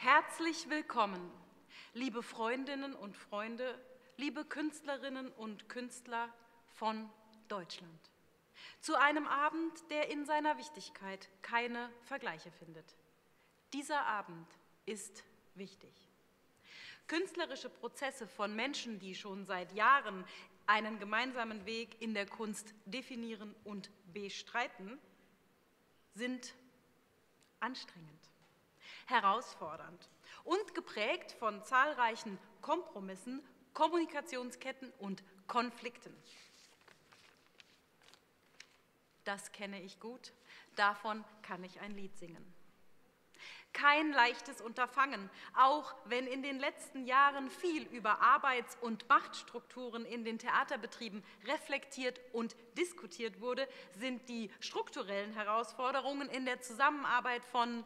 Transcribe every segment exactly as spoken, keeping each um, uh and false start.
Herzlich willkommen, liebe Freundinnen und Freunde, liebe Künstlerinnen und Künstler von Deutschland, zu einem Abend, der in seiner Wichtigkeit keine Vergleiche findet. Dieser Abend ist wichtig. Künstlerische Prozesse von Menschen, die schon seit Jahren einen gemeinsamen Weg in der Kunst definieren und bestreiten, sind anstrengend, herausfordernd und geprägt von zahlreichen Kompromissen, Kommunikationsketten und Konflikten. Das kenne ich gut, davon kann ich ein Lied singen. Kein leichtes Unterfangen, auch wenn in den letzten Jahren viel über Arbeits- und Machtstrukturen in den Theaterbetrieben reflektiert und diskutiert wurde, sind die strukturellen Herausforderungen in der Zusammenarbeit von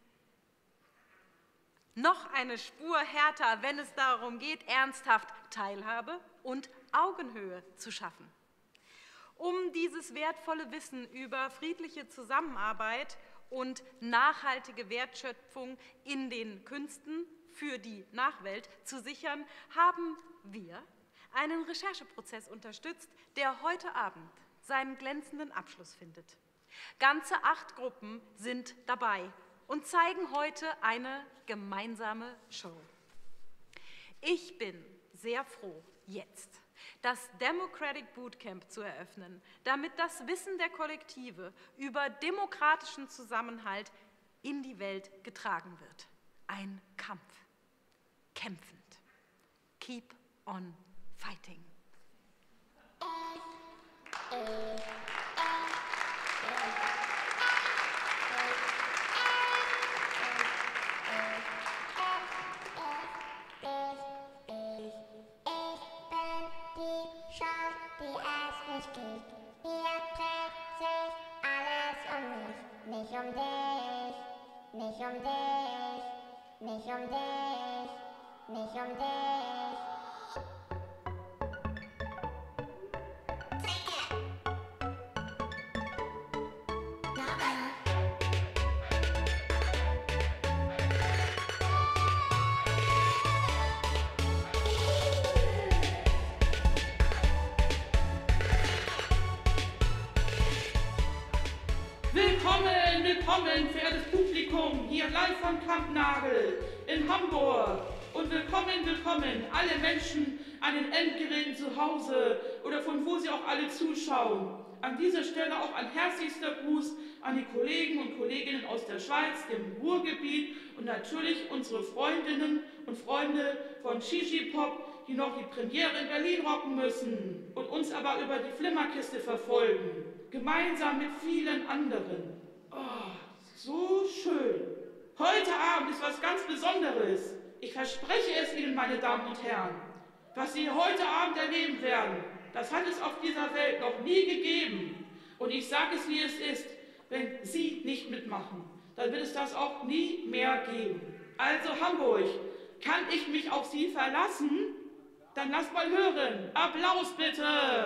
noch eine Spur härter, wenn es darum geht, ernsthaft Teilhabe und Augenhöhe zu schaffen. Um dieses wertvolle Wissen über friedliche Zusammenarbeit und nachhaltige Wertschöpfung in den Künsten für die Nachwelt zu sichern, haben wir einen Rechercheprozess unterstützt, der heute Abend seinen glänzenden Abschluss findet. Ganze acht Gruppen sind dabei und zeigen heute eine gemeinsame Show. Ich bin sehr froh, jetzt das Democratic Bootcamp zu eröffnen, damit das Wissen der Kollektive über demokratischen Zusammenhalt in die Welt getragen wird. Ein Kampf, kämpfend. Keep on fighting. Nicht um dich, nicht um dich, nicht um dich, nicht um dich. Willkommen, willkommen, verehrtes Publikum, hier live von Kampnagel in Hamburg. Und willkommen, willkommen, alle Menschen an den Endgeräten zu Hause oder von wo sie auch alle zuschauen. An dieser Stelle auch ein herzlichster Gruß an die Kollegen und Kolleginnen aus der Schweiz, dem Ruhrgebiet und natürlich unsere Freundinnen und Freunde von Shishi Pop, die noch die Premiere in Berlin rocken müssen und uns aber über die Flimmerkiste verfolgen. Gemeinsam mit vielen anderen. Oh, so schön. Heute Abend ist was ganz Besonderes. Ich verspreche es Ihnen, meine Damen und Herren. Was Sie heute Abend erleben werden, das hat es auf dieser Welt noch nie gegeben. Und ich sage es, wie es ist. Wenn Sie nicht mitmachen, dann wird es das auch nie mehr geben. Also Hamburg, kann ich mich auf Sie verlassen? Dann lasst mal hören. Applaus bitte.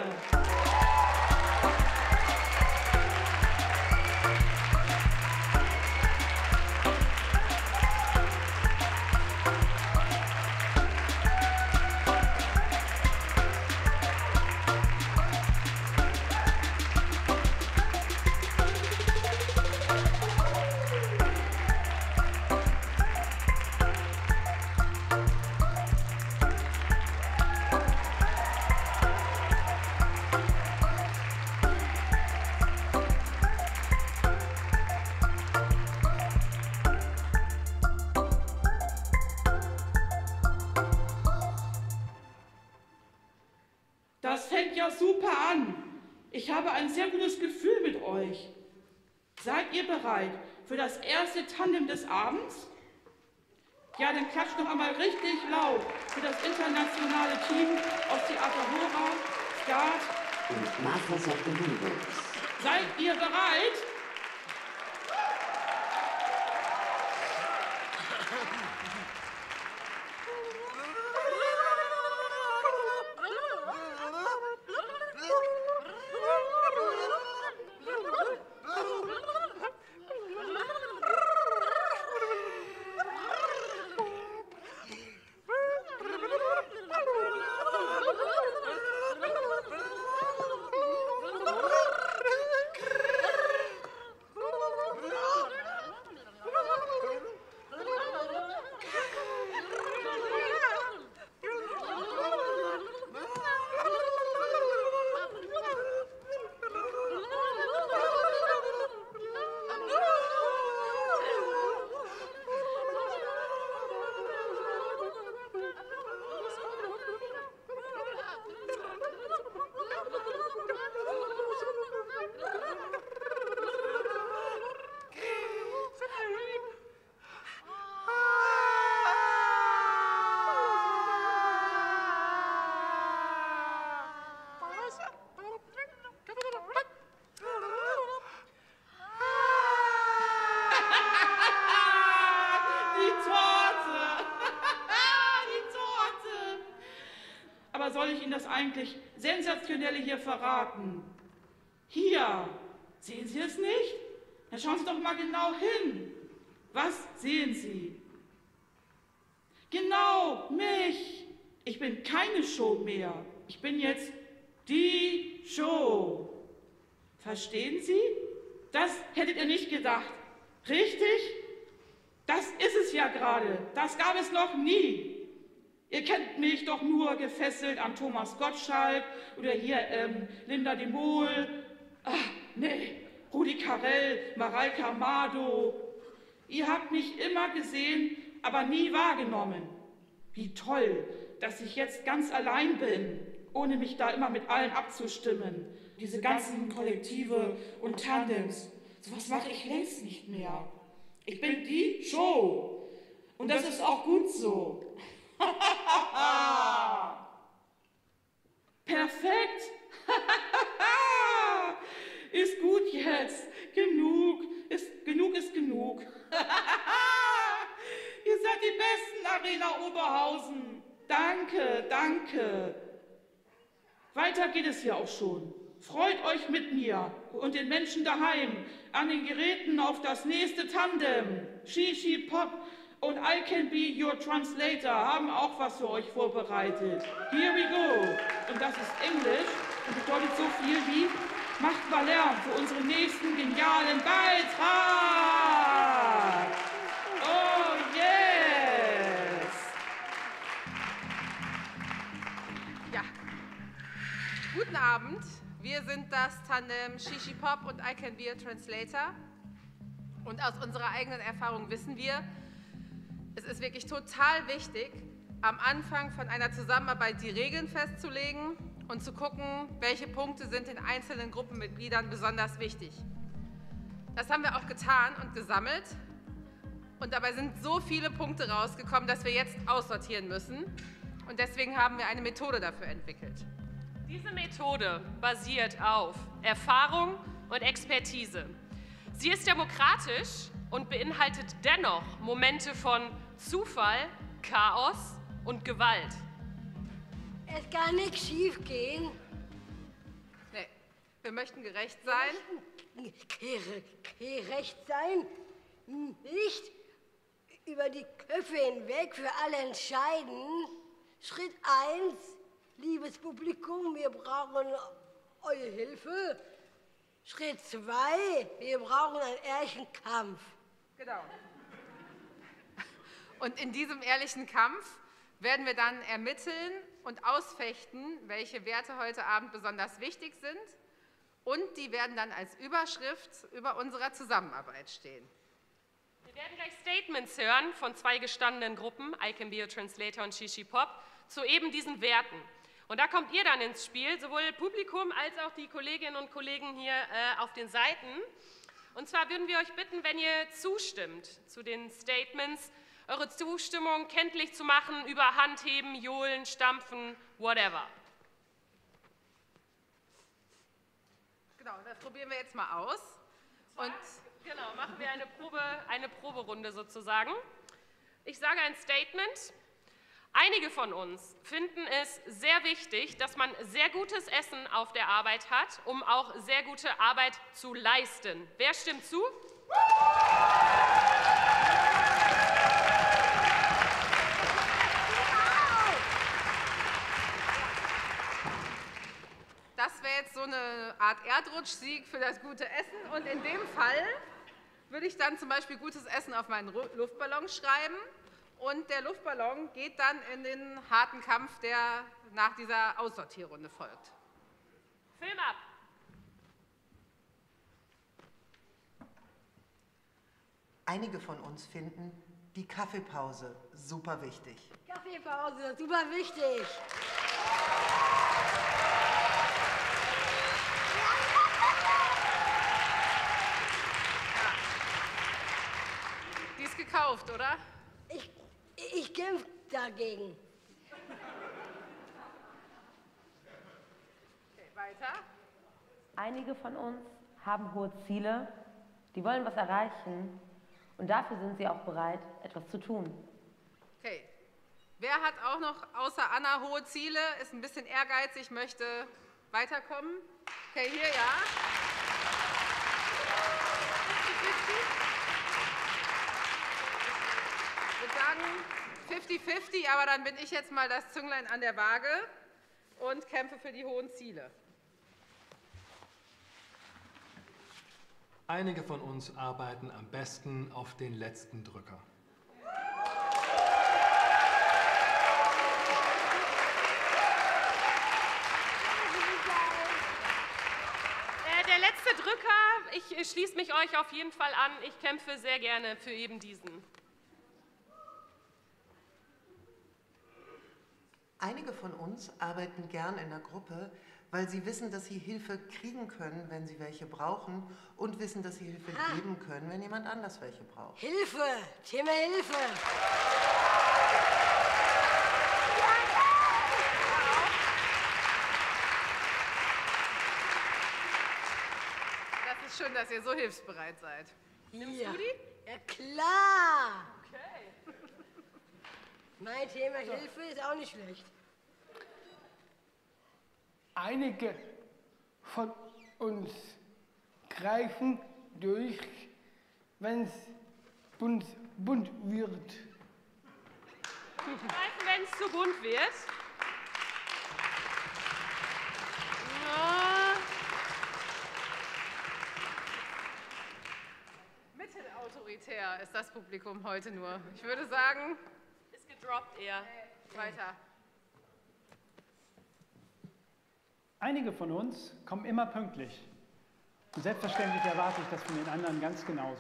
Das fängt ja super an. Ich habe ein sehr gutes Gefühl mit euch. Seid ihr bereit für das erste Tandem des Abends? Ja, dann klatscht noch einmal richtig laut für das internationale Team aus Theater Hora, Skat und Masters of the Universe. Seid ihr bereit? eigentlich Sensationelle hier verraten. Hier, sehen Sie es nicht? Dann schauen Sie doch mal genau hin. Was sehen Sie? Genau, mich. Ich bin keine Show mehr. Ich bin jetzt die Show. Verstehen Sie? Das hättet ihr nicht gedacht. Richtig? Das ist es ja gerade. Das gab es noch nie. Ihr kennt mich doch nur gefesselt an Thomas Gottschalk oder hier ähm, Linda de Mol. Ach, nee, Rudi Carrell, Mareike Amado. Ihr habt mich immer gesehen, aber nie wahrgenommen. Wie toll, dass ich jetzt ganz allein bin, ohne mich da immer mit allen abzustimmen. Diese ganzen Kollektive und Tandems, sowas mache ich längst nicht mehr. Ich bin die Show. Und das ist auch gut so. Perfekt. Ist gut jetzt. Genug. Ist, genug ist genug. Ihr seid die besten, Arena Oberhausen. Danke, danke. Weiter geht es ja auch schon. Freut euch mit mir und den Menschen daheim an den Geräten auf das nächste Tandem. Shishi Pop und I Can Be Your Translator haben auch was für euch vorbereitet. Here we go. Und das ist Englisch und bedeutet so viel wie macht mal Lärm für unseren nächsten genialen Beitrag. Oh yes. Ja. Guten Abend. Wir sind das Tandem Shishi Pop und I Can Be a Translator. Und aus unserer eigenen Erfahrung wissen wir, es ist wirklich total wichtig, am Anfang von einer Zusammenarbeit die Regeln festzulegen und zu gucken, welche Punkte sind den einzelnen Gruppenmitgliedern besonders wichtig. Das haben wir auch getan und gesammelt. Und dabei sind so viele Punkte rausgekommen, dass wir jetzt aussortieren müssen. Und deswegen haben wir eine Methode dafür entwickelt. Diese Methode basiert auf Erfahrung und Expertise. Sie ist demokratisch und beinhaltet dennoch Momente von Zufall, Chaos und Gewalt. Es kann nichts schief gehen. Nee, wir möchten gerecht sein. Gerecht sein? Nicht über die Köpfe hinweg für alle entscheiden. Schritt eins. Liebes Publikum, wir brauchen eure Hilfe. Schritt zwei, wir brauchen einen ehrlichen Kampf. Genau. Und in diesem ehrlichen Kampf werden wir dann ermitteln und ausfechten, welche Werte heute Abend besonders wichtig sind. Und die werden dann als Überschrift über unserer Zusammenarbeit stehen. Wir werden gleich Statements hören von zwei gestandenen Gruppen, I Can Be a Translator und Shishi Pop, zu eben diesen Werten. Und da kommt ihr dann ins Spiel, sowohl Publikum als auch die Kolleginnen und Kollegen hier äh, auf den Seiten. Und zwar würden wir euch bitten, wenn ihr zustimmt zu den Statements, eure Zustimmung kenntlich zu machen über Handheben, Johlen, Stampfen, whatever. Genau, das probieren wir jetzt mal aus. Und genau, machen wir eine Probe, eine Proberunde sozusagen. Ich sage ein Statement. Einige von uns finden es sehr wichtig, dass man sehr gutes Essen auf der Arbeit hat, um auch sehr gute Arbeit zu leisten. Wer stimmt zu? Das wäre jetzt so eine Art Erdrutschsieg für das gute Essen. Und in dem Fall würde ich dann zum Beispiel gutes Essen auf meinen Luftballon schreiben. Und der Luftballon geht dann in den harten Kampf, der nach dieser Aussortierrunde folgt. Film ab! Einige von uns finden die Kaffeepause super wichtig. Kaffeepause, super wichtig. Die ist gekauft, oder? Ich, ich kämpfe dagegen. Okay, weiter. Einige von uns haben hohe Ziele, die wollen was erreichen und dafür sind sie auch bereit, etwas zu tun. Okay, Wer hat auch noch außer Anna hohe Ziele, ist ein bisschen ehrgeizig, möchte weiterkommen? Okay, hier, ja. Ich würde sagen fifty fifty, aber dann bin ich jetzt mal das Zünglein an der Waage und kämpfe für die hohen Ziele. Einige von uns arbeiten am besten auf den letzten Drücker. Der letzte Drücker, ich schließe mich euch auf jeden Fall an. Ich kämpfe sehr gerne für eben diesen. Einige von uns arbeiten gern in der Gruppe, weil sie wissen, dass sie Hilfe kriegen können, wenn sie welche brauchen, und wissen, dass sie Hilfe ah. geben können, wenn jemand anders welche braucht. Hilfe! Thema Hilfe! Das ist schön, dass ihr so hilfsbereit seid. Nimmst ja. du die? Ja, klar! Okay. Mein Thema Hilfe ist auch nicht schlecht. Einige von uns greifen durch, wenn es bunt, bunt wird. Greifen, wenn es zu bunt wird. Ja. Mittelautoritär ist das Publikum heute nur. Ich würde sagen, ist gedroppt eher. Äh, weiter. Einige von uns kommen immer pünktlich. Und selbstverständlich erwarte ich das von den anderen ganz genauso.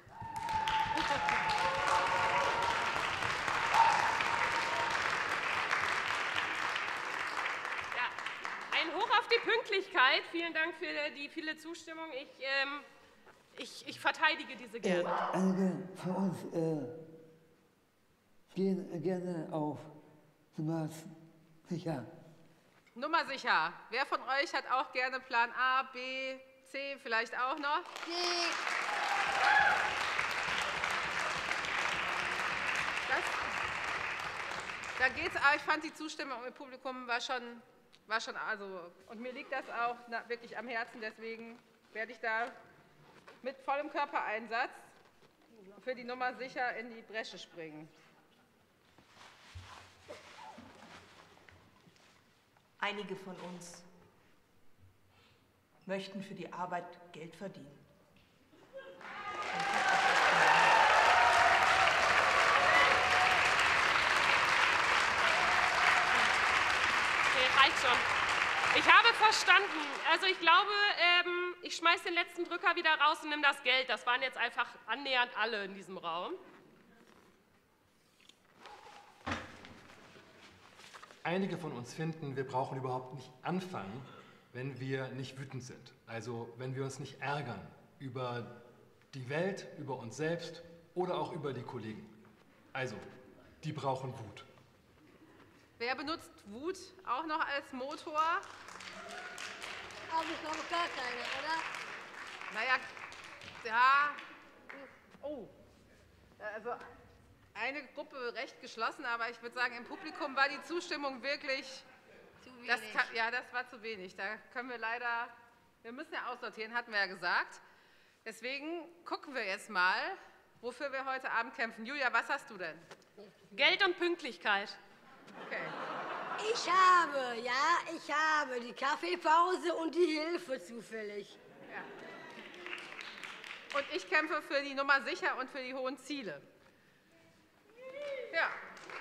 Ja, ein Hoch auf die Pünktlichkeit. Vielen Dank für die viele Zustimmung. Ich, ähm, ich, ich verteidige diese gerne. Äh, einige von uns äh, gehen gerne auf Nummer sicher. Nummer sicher. Wer von euch hat auch gerne Plan A, B, C, vielleicht auch noch? D. Das, da geht's. Ich fand die Zustimmung im Publikum war schon, war schon also, und mir liegt das auch na, wirklich am Herzen. Deswegen werde ich da mit vollem Körpereinsatz für die Nummer sicher in die Bresche springen. Einige von uns möchten für die Arbeit Geld verdienen. Okay, reicht schon. Ich habe verstanden. Also ich glaube, ähm, ich schmeiß den letzten Drücker wieder raus und nimm das Geld. Das waren jetzt einfach annähernd alle in diesem Raum. Einige von uns finden, wir brauchen überhaupt nicht anfangen, wenn wir nicht wütend sind. Also wenn wir uns nicht ärgern über die Welt, über uns selbst oder auch über die Kollegen. Also, die brauchen Wut. Wer benutzt Wut auch noch als Motor? Aber ich glaube gar keine, oder? Naja, ja. Oh. Also eine Gruppe recht geschlossen, aber ich würde sagen, im Publikum war die Zustimmung wirklich. Zu wenig. Das kann, ja, das war zu wenig. Da können wir leider. Wir müssen ja aussortieren, hatten wir ja gesagt. Deswegen gucken wir jetzt mal, wofür wir heute Abend kämpfen. Julia, was hast du denn? Geld und Pünktlichkeit. Okay. Ich habe, ja, ich habe die Kaffeepause und die Hilfe zufällig. Ja. Und ich kämpfe für die Nummer sicher und für die hohen Ziele. Ja.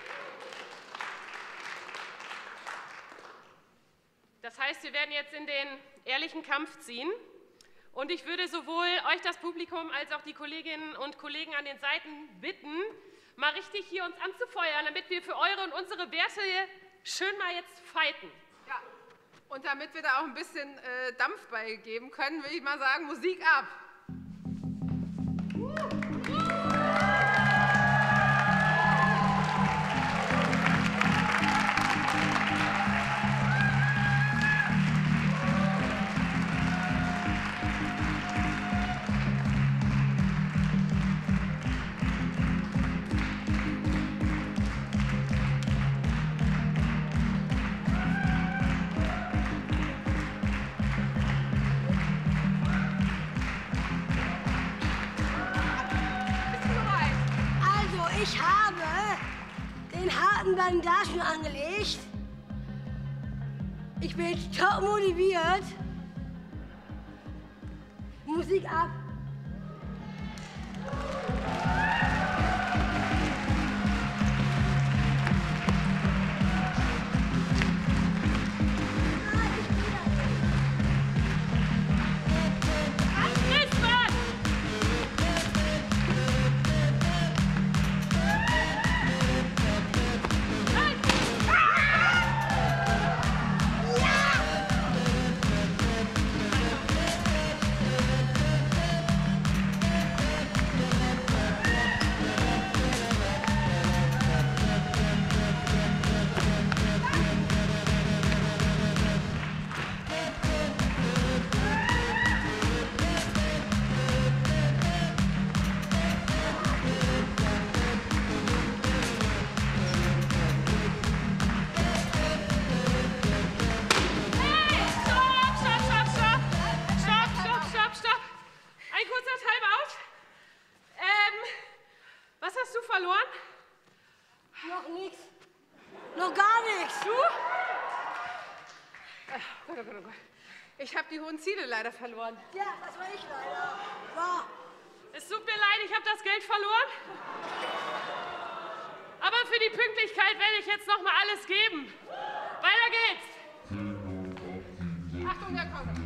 Das heißt, wir werden jetzt in den ehrlichen Kampf ziehen. Und ich würde sowohl euch, das Publikum, als auch die Kolleginnen und Kollegen an den Seiten bitten, mal richtig hier uns anzufeuern, damit wir für eure und unsere Werte schön mal jetzt fighten. Ja. Und damit wir da auch ein bisschen äh, Dampf beigeben können, würde ich mal sagen, Musik ab. Ich habe den harten Bandagen angelegt. Ich bin top motiviert. Musik ab. Ich habe die hohen Ziele leider verloren. Ja, das war ich leider. Wow. Es tut mir leid, ich habe das Geld verloren. Aber für die Pünktlichkeit werde ich jetzt noch mal alles geben. Weiter geht's. Achtung, der kommt.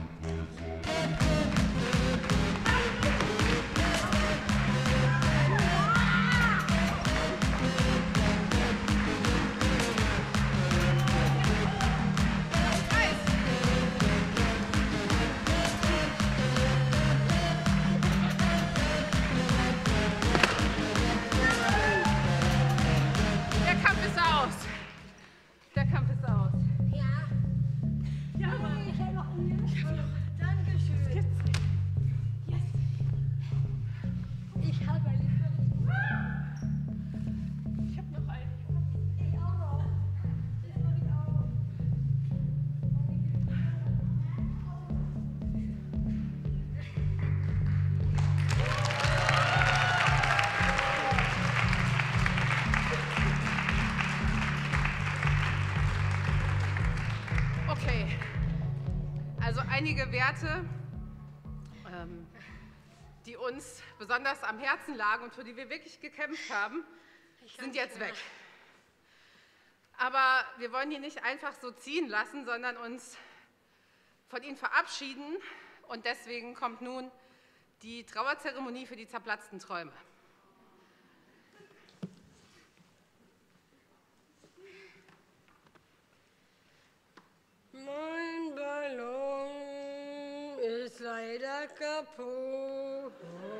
Einige Werte, ähm, die uns besonders am Herzen lagen und für die wir wirklich gekämpft haben, sind jetzt weg. Aber wir wollen die nicht einfach so ziehen lassen, sondern uns von ihnen verabschieden. Und deswegen kommt nun die Trauerzeremonie für die zerplatzten Träume. Mein Ballon ist leider kaputt.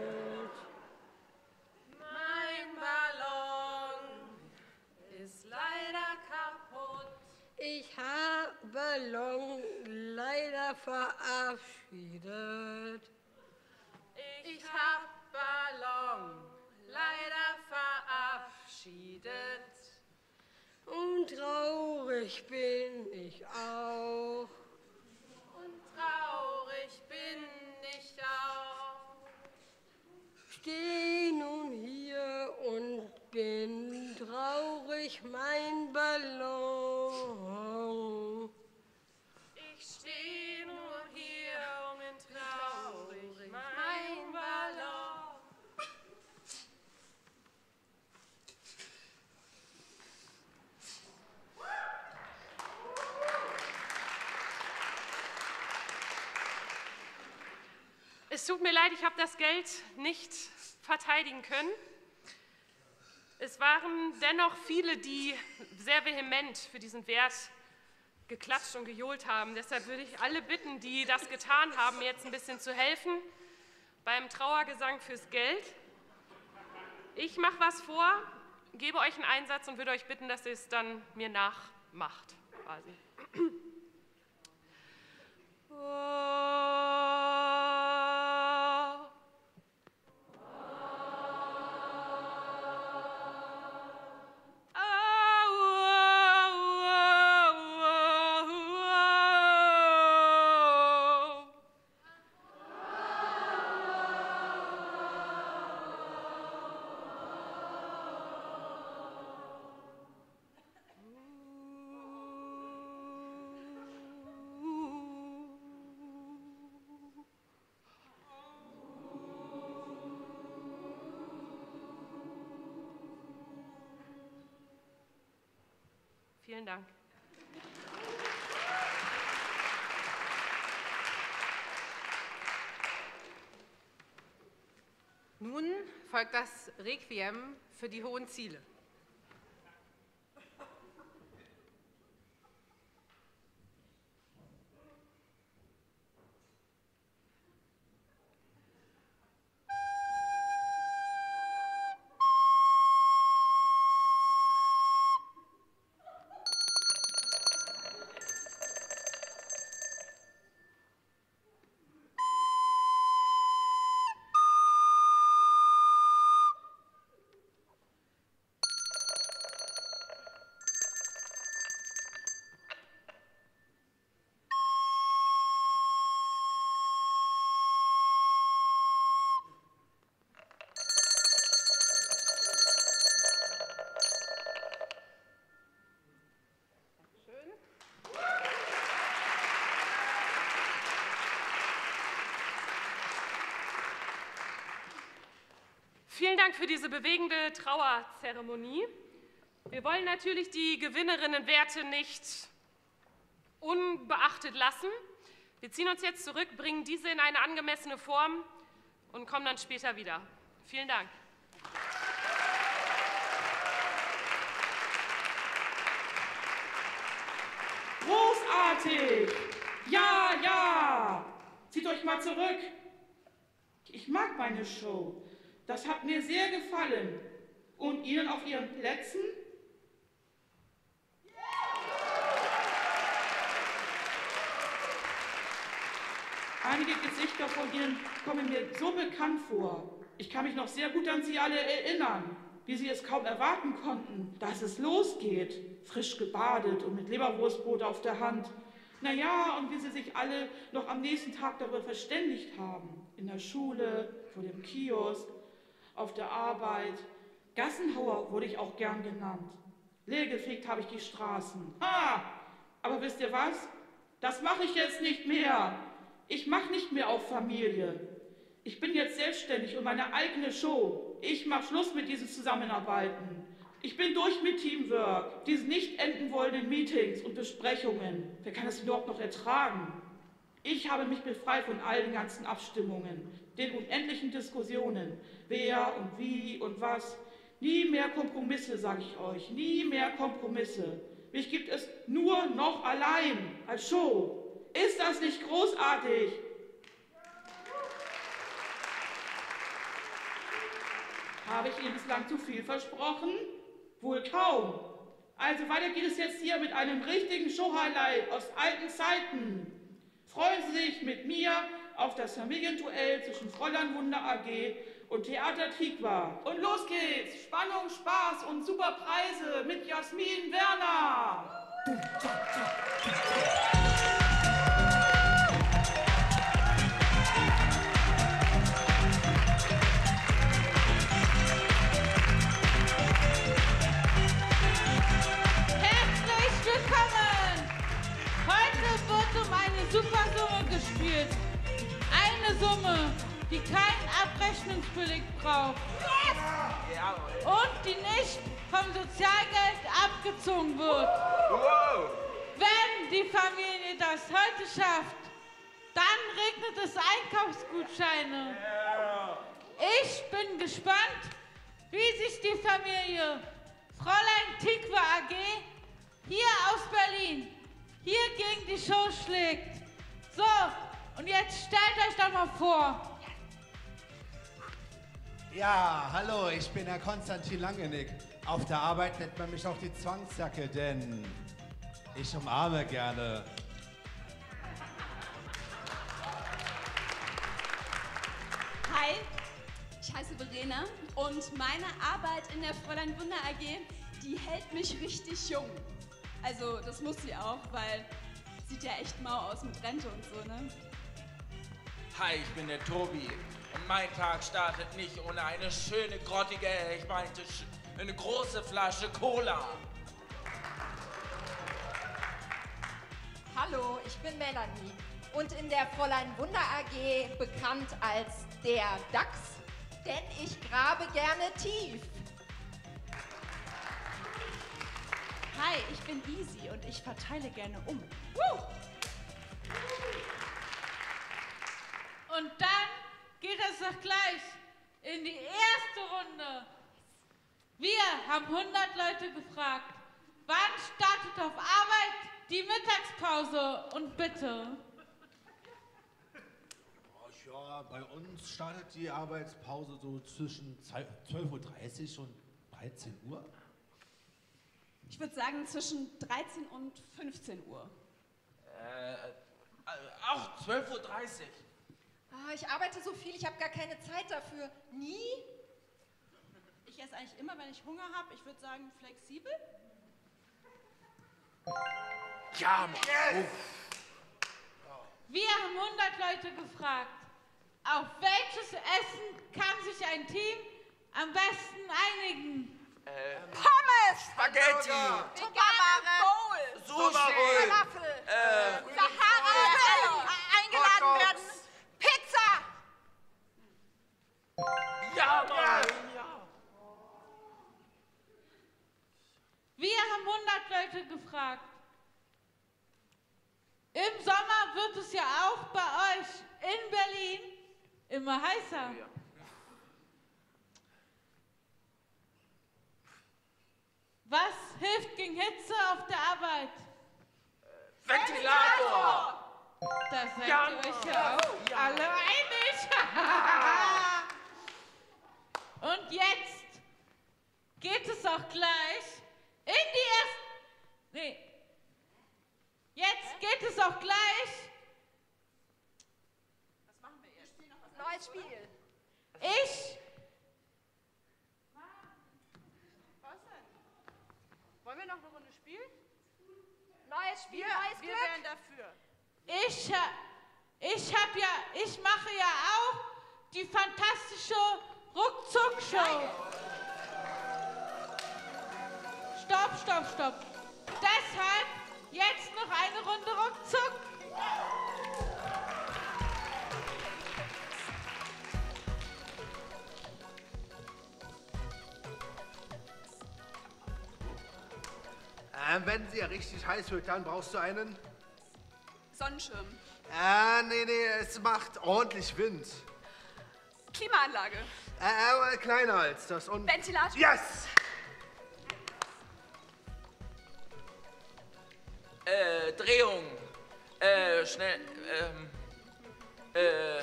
Mein Ballon ist leider kaputt. Ich habe Ballon leider verabschiedet. Ich habe Ballon leider verabschiedet. Und traurig bin ich auch. Und traurig bin ich auch. Steh nun hier und bin traurig, mein Ballon. Ich steh nur hier und bin traurig, mein Ballon. Es tut mir leid, ich habe das Geld nicht verteidigen können. Es waren dennoch viele, die sehr vehement für diesen Wert geklatscht und gejohlt haben. Deshalb würde ich alle bitten, die das getan haben, mir jetzt ein bisschen zu helfen beim Trauergesang fürs Geld. Ich mache was vor, gebe euch einen Einsatz und würde euch bitten, dass ihr es dann mir nachmacht, quasi. Oh. Vielen Dank. Nun folgt das Requiem für die hohen Ziele. Vielen Dank für diese bewegende Trauerzeremonie. Wir wollen natürlich die Gewinnerinnenwerte nicht unbeachtet lassen. Wir ziehen uns jetzt zurück, bringen diese in eine angemessene Form und kommen dann später wieder. Vielen Dank. Großartig! Ja, ja! Zieht euch mal zurück. Ich mag meine Show. Das hat mir sehr gefallen. Und Ihnen auf Ihren Plätzen? Einige Gesichter von Ihnen kommen mir so bekannt vor. Ich kann mich noch sehr gut an Sie alle erinnern, wie Sie es kaum erwarten konnten, dass es losgeht. Frisch gebadet und mit Leberwurstbrot auf der Hand. Naja, und wie Sie sich alle noch am nächsten Tag darüber verständigt haben. In der Schule, vor dem Kiosk, auf der Arbeit. Gassenhauer wurde ich auch gern genannt. Leergefegt habe ich die Straßen. Ha! Aber wisst ihr was? Das mache ich jetzt nicht mehr. Ich mache nicht mehr auf Familie. Ich bin jetzt selbstständig und meine eigene Show. Ich mache Schluss mit diesen Zusammenarbeiten. Ich bin durch mit Teamwork, diesen nicht enden wollenden Meetings und Besprechungen. Wer kann das überhaupt noch ertragen? Ich habe mich befreit von all den ganzen Abstimmungen, den unendlichen Diskussionen. Wer und wie und was. Nie mehr Kompromisse, sage ich euch. Nie mehr Kompromisse. Mich gibt es nur noch allein als Show. Ist das nicht großartig? Habe ich Ihnen bislang zu viel versprochen? Wohl kaum. Also weiter geht es jetzt hier mit einem richtigen Show-Highlight aus alten Zeiten. Freuen Sie sich mit mir auf das Familienduell zwischen Fräulein Wunder A G und Theater Tikva. Und los geht's! Spannung, Spaß und super Preise mit Jasmin Werner! Supersumme gespielt. Eine Summe, die keinen Abrechnungsbeleg braucht. Yes! Und die nicht vom Sozialgeld abgezogen wird. Wow. Wenn die Familie das heute schafft, dann regnet es Einkaufsgutscheine. Yeah. Ich bin gespannt, wie sich die Familie Fräulein Tikva A G hier aus Berlin hier gegen die Show schlägt. So, und jetzt stellt euch doch mal vor. Ja, hallo, ich bin Herr Konstantin Langenick. Auf der Arbeit nennt man mich auch die Zwangsjacke, denn ich umarme gerne. Hi, ich heiße Verena und meine Arbeit in der Fräulein Wunder A G, die hält mich richtig jung. Also das muss sie auch, weil sieht ja echt mau aus mit Rente und so, ne? Hi, ich bin der Tobi und mein Tag startet nicht ohne eine schöne, grottige, ich meinte eine große Flasche Cola. Hallo, ich bin Melanie und in der Fräulein Wunder A G bekannt als der Dachs, denn ich grabe gerne tief. Hi, ich bin Easy und ich verteile gerne um. Und dann geht es doch gleich in die erste Runde. Wir haben hundert Leute gefragt, wann startet auf Arbeit die Mittagspause? Und bitte. Ja, bei uns startet die Arbeitspause so zwischen zwölf Uhr dreißig und dreizehn Uhr. Ich würde sagen zwischen dreizehn und fünfzehn Uhr. Äh, auch zwölf Uhr dreißig. Ah, ich arbeite so viel, ich habe gar keine Zeit dafür. Nie? Ich esse eigentlich immer, wenn ich Hunger habe. Ich würde sagen flexibel. Ja, Mann. Yes. Wir haben hundert Leute gefragt, auf welches Essen kann sich ein Team am besten einigen? Äh, Pommes! Spaghetti! Veganer Bowl! Sushi! Falafel! Äh, Sahara! Eingeladen werden! Pizza! Ja, Mann! Ja. Wir haben hundert Leute gefragt. Im Sommer wird es ja auch bei euch in Berlin immer heißer. Ja. Was hilft gegen Hitze auf der Arbeit? Ventilator! Da seid Ja, ihr euch Mann. ja auch Ja. alle einig. Und jetzt geht es auch gleich in die erste... Nee. Jetzt geht es auch gleich... Was machen wir jetzt? Neues Spiel. Ich... Was denn? Wollen wir noch eine Runde spielen? Neues Spiel, Wir- neues wir Glück. wären dafür. Ich, ha- ich hab ja, ich mache ja auch die fantastische Ruckzuck-Show. Stopp, stopp, stopp. Deshalb jetzt noch eine Runde Ruckzuck. Ähm, wenn sie ja richtig heiß wird, dann brauchst du einen... Sonnenschirm. Äh, nee, nee, es macht ordentlich Wind. Klimaanlage. Äh, äh, kleiner als das und... Ventilator. Yes! Äh, Drehung. Äh, schnell. Ähm. Äh. Äh.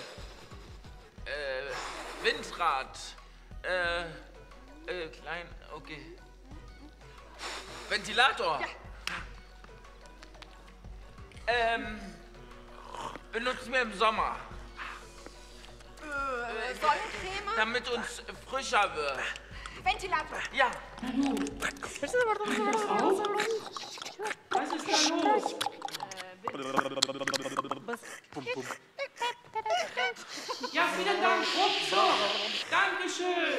Windrad. Äh. Äh, klein. Okay. Ventilator. Ja. Ähm. Benutzen wir im Sommer. Äh, Sonnencreme? Damit uns frischer wird. Ventilator. Ja. Was ist da los? Ja, vielen Dank. Ruckzuck. Dankeschön.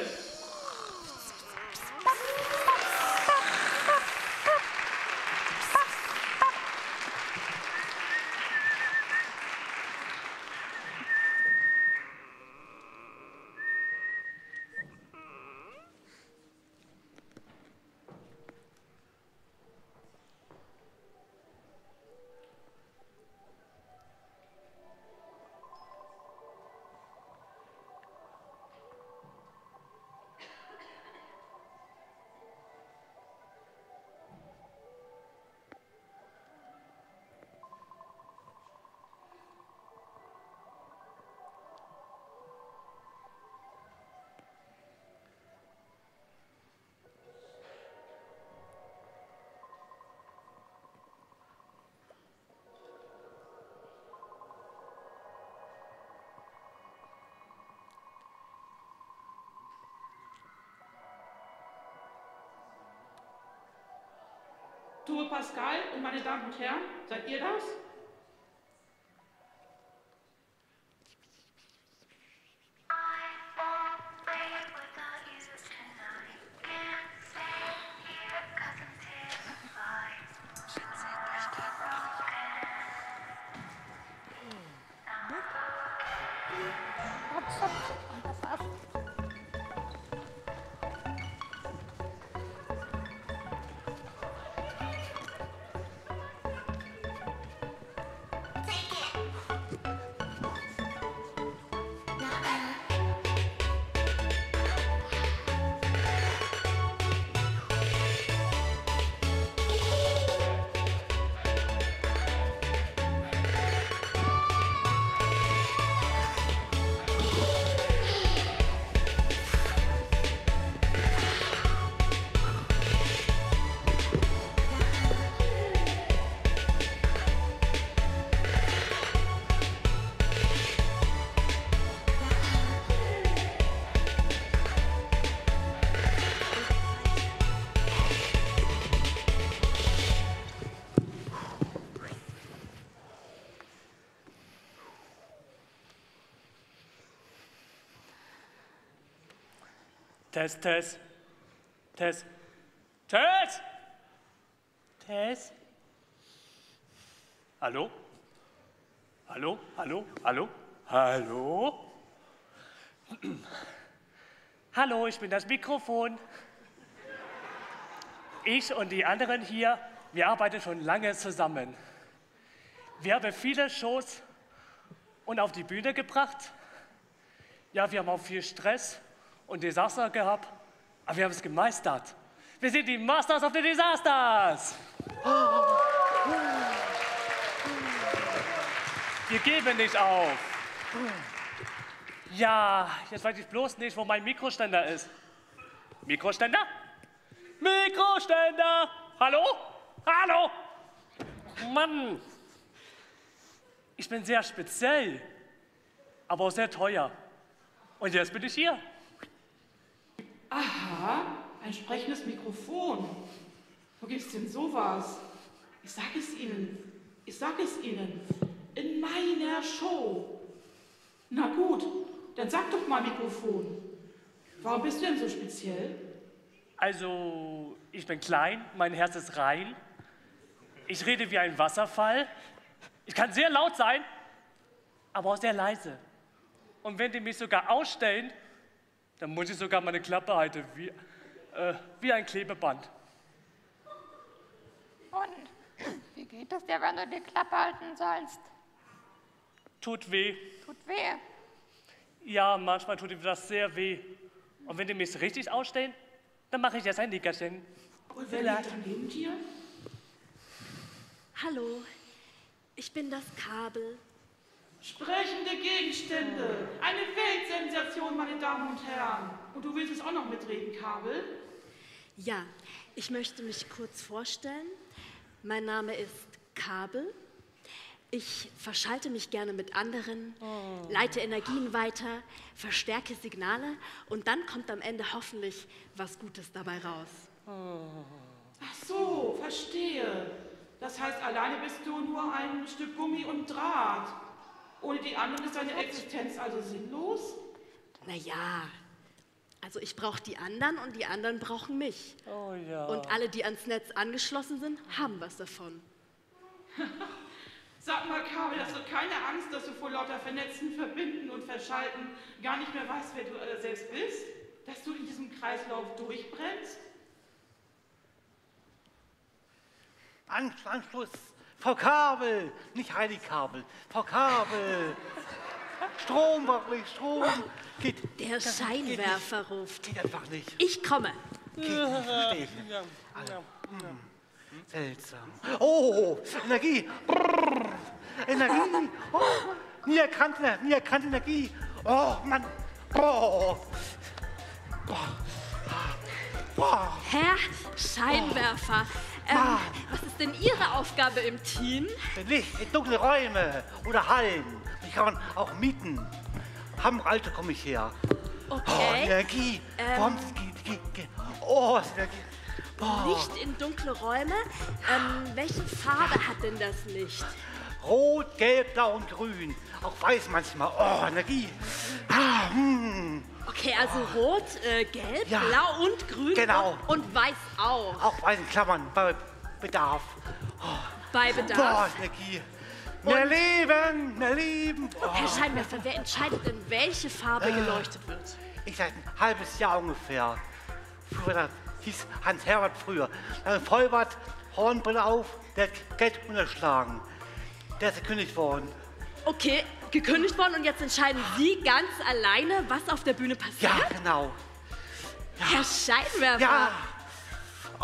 Tue Pascal und meine Damen und Herren, seid ihr das? Test, Test. Test. Test! Test. Hallo? Hallo? Hallo? Hallo? Hallo? Hallo, ich bin das Mikrofon. Ich und die anderen hier, wir arbeiten schon lange zusammen. Wir haben viele Shows und auf die Bühne gebracht. Ja, wir haben auch viel Stress und Desaster gehabt, aber wir haben es gemeistert. Wir sind die Masters of the Disasters. Wir geben nicht auf. Ja, jetzt weiß ich bloß nicht, wo mein Mikroständer ist. Mikroständer? Mikroständer! Hallo? Hallo? Mann! Ich bin sehr speziell, aber auch sehr teuer. Und jetzt bin ich hier. Aha, ein sprechendes Mikrofon. Wo gibt's denn sowas? Ich sag es Ihnen, ich sag es Ihnen, in meiner Show. Na gut, dann sag doch mal Mikrofon. Warum bist du denn so speziell? Also, ich bin klein, mein Herz ist rein. Ich rede wie ein Wasserfall. Ich kann sehr laut sein, aber auch sehr leise. Und wenn die mich sogar ausstellen, dann muss ich sogar meine Klappe halten, wie, äh, wie ein Klebeband. Und wie geht es dir, wenn du die Klappe halten sollst? Tut weh. Tut weh. Ja, manchmal tut mir das sehr weh. Und wenn die mich richtig ausstellen, dann mache ich jetzt ein Nickerchen. Und wer liegt dann neben dir? Hallo, ich bin das Kabel. Sprechende Gegenstände. Eine Weltsensation, meine Damen und Herren. Und du willst es auch noch mitreden, Kabel? Ja, ich möchte mich kurz vorstellen. Mein Name ist Kabel. Ich verschalte mich gerne mit anderen, oh. leite Energien weiter, verstärke Signale und dann kommt am Ende hoffentlich was Gutes dabei raus. Oh. Ach so, verstehe. Das heißt, alleine bist du nur ein Stück Gummi und Draht. Ohne die anderen ist deine Existenz also sinnlos? Naja, also ich brauche die anderen und die anderen brauchen mich. Oh ja. Und alle, die ans Netz angeschlossen sind, haben was davon. Sag mal, Kabel, hast du keine Angst, dass du vor lauter Vernetzen, Verbinden und Verschalten gar nicht mehr weißt, wer du äh, selbst bist? Dass du in diesem Kreislauf durchbrennst? Anschluss, Frau Kabel, nicht Heiligkabel, Frau Kabel. Strom, wirklich, Strom. Geht, Der Scheinwerfer geht ruft. Geht einfach nicht. Ich komme. Geht nicht, verstehe ich nicht. Also, hm. Seltsam. Oh, Energie. Brrr. Energie. Oh, nie erkannte, nie erkannte Energie. Oh, Mann. Oh. Oh. Herr Scheinwerfer, oh. ähm, was ist denn Ihre Aufgabe im Team? Licht in dunkle Räume oder Hallen. Die kann man auch mieten. Haben alte komme ich her. Okay. Oh, Energie. Ähm, Wo haben Sie die, die, die, oh, Energie. Boah. Licht in dunkle Räume. Ähm, welche Farbe hat denn das Licht? Rot, Gelb, Blau und Grün. Auch weiß manchmal. Oh, Energie. Ah, hm. Okay, also oh. Rot, äh, Gelb, ja. Blau und Grün. Genau. Und, und Weiß auch. Auch weiß in Klammern, bei Bedarf. Oh. Bei Bedarf. Boah, Energie. Mehr und Leben, mehr Leben. Oh. Herr Scheinwerfer, wer entscheidet denn, welche Farbe äh. geleuchtet wird? Ich seit ein halbes Jahr ungefähr. Früher hieß Hans Herbert früher. Dann Vollbart, Hornbrille auf, der hat Geld unterschlagen. Der ist gekündigt worden. Okay, gekündigt worden und jetzt entscheiden Sie ganz alleine, was auf der Bühne passiert? Ja, genau. Ja. Herr Scheinwerfer. Ja. Oh.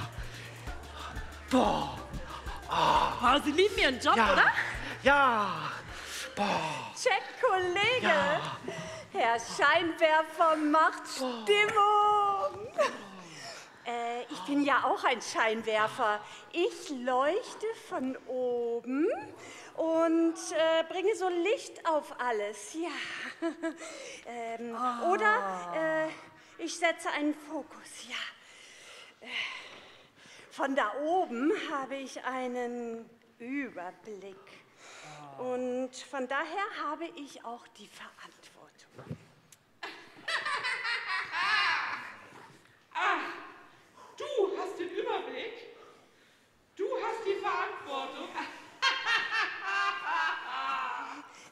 Boah. Oh. Oh, Sie lieben Ihren Job, ja. oder? Ja. Boah. Check, Kollege. Ja. Herr Scheinwerfer macht Stimmung. Äh, ich bin ja auch ein Scheinwerfer. Ich leuchte von oben und äh, bringe so Licht auf alles. Ja. ähm, oh. Oder äh, ich setze einen Fokus. Ja. Äh, von da oben habe ich einen Überblick. Oh. Und von daher habe ich auch die Verantwortung.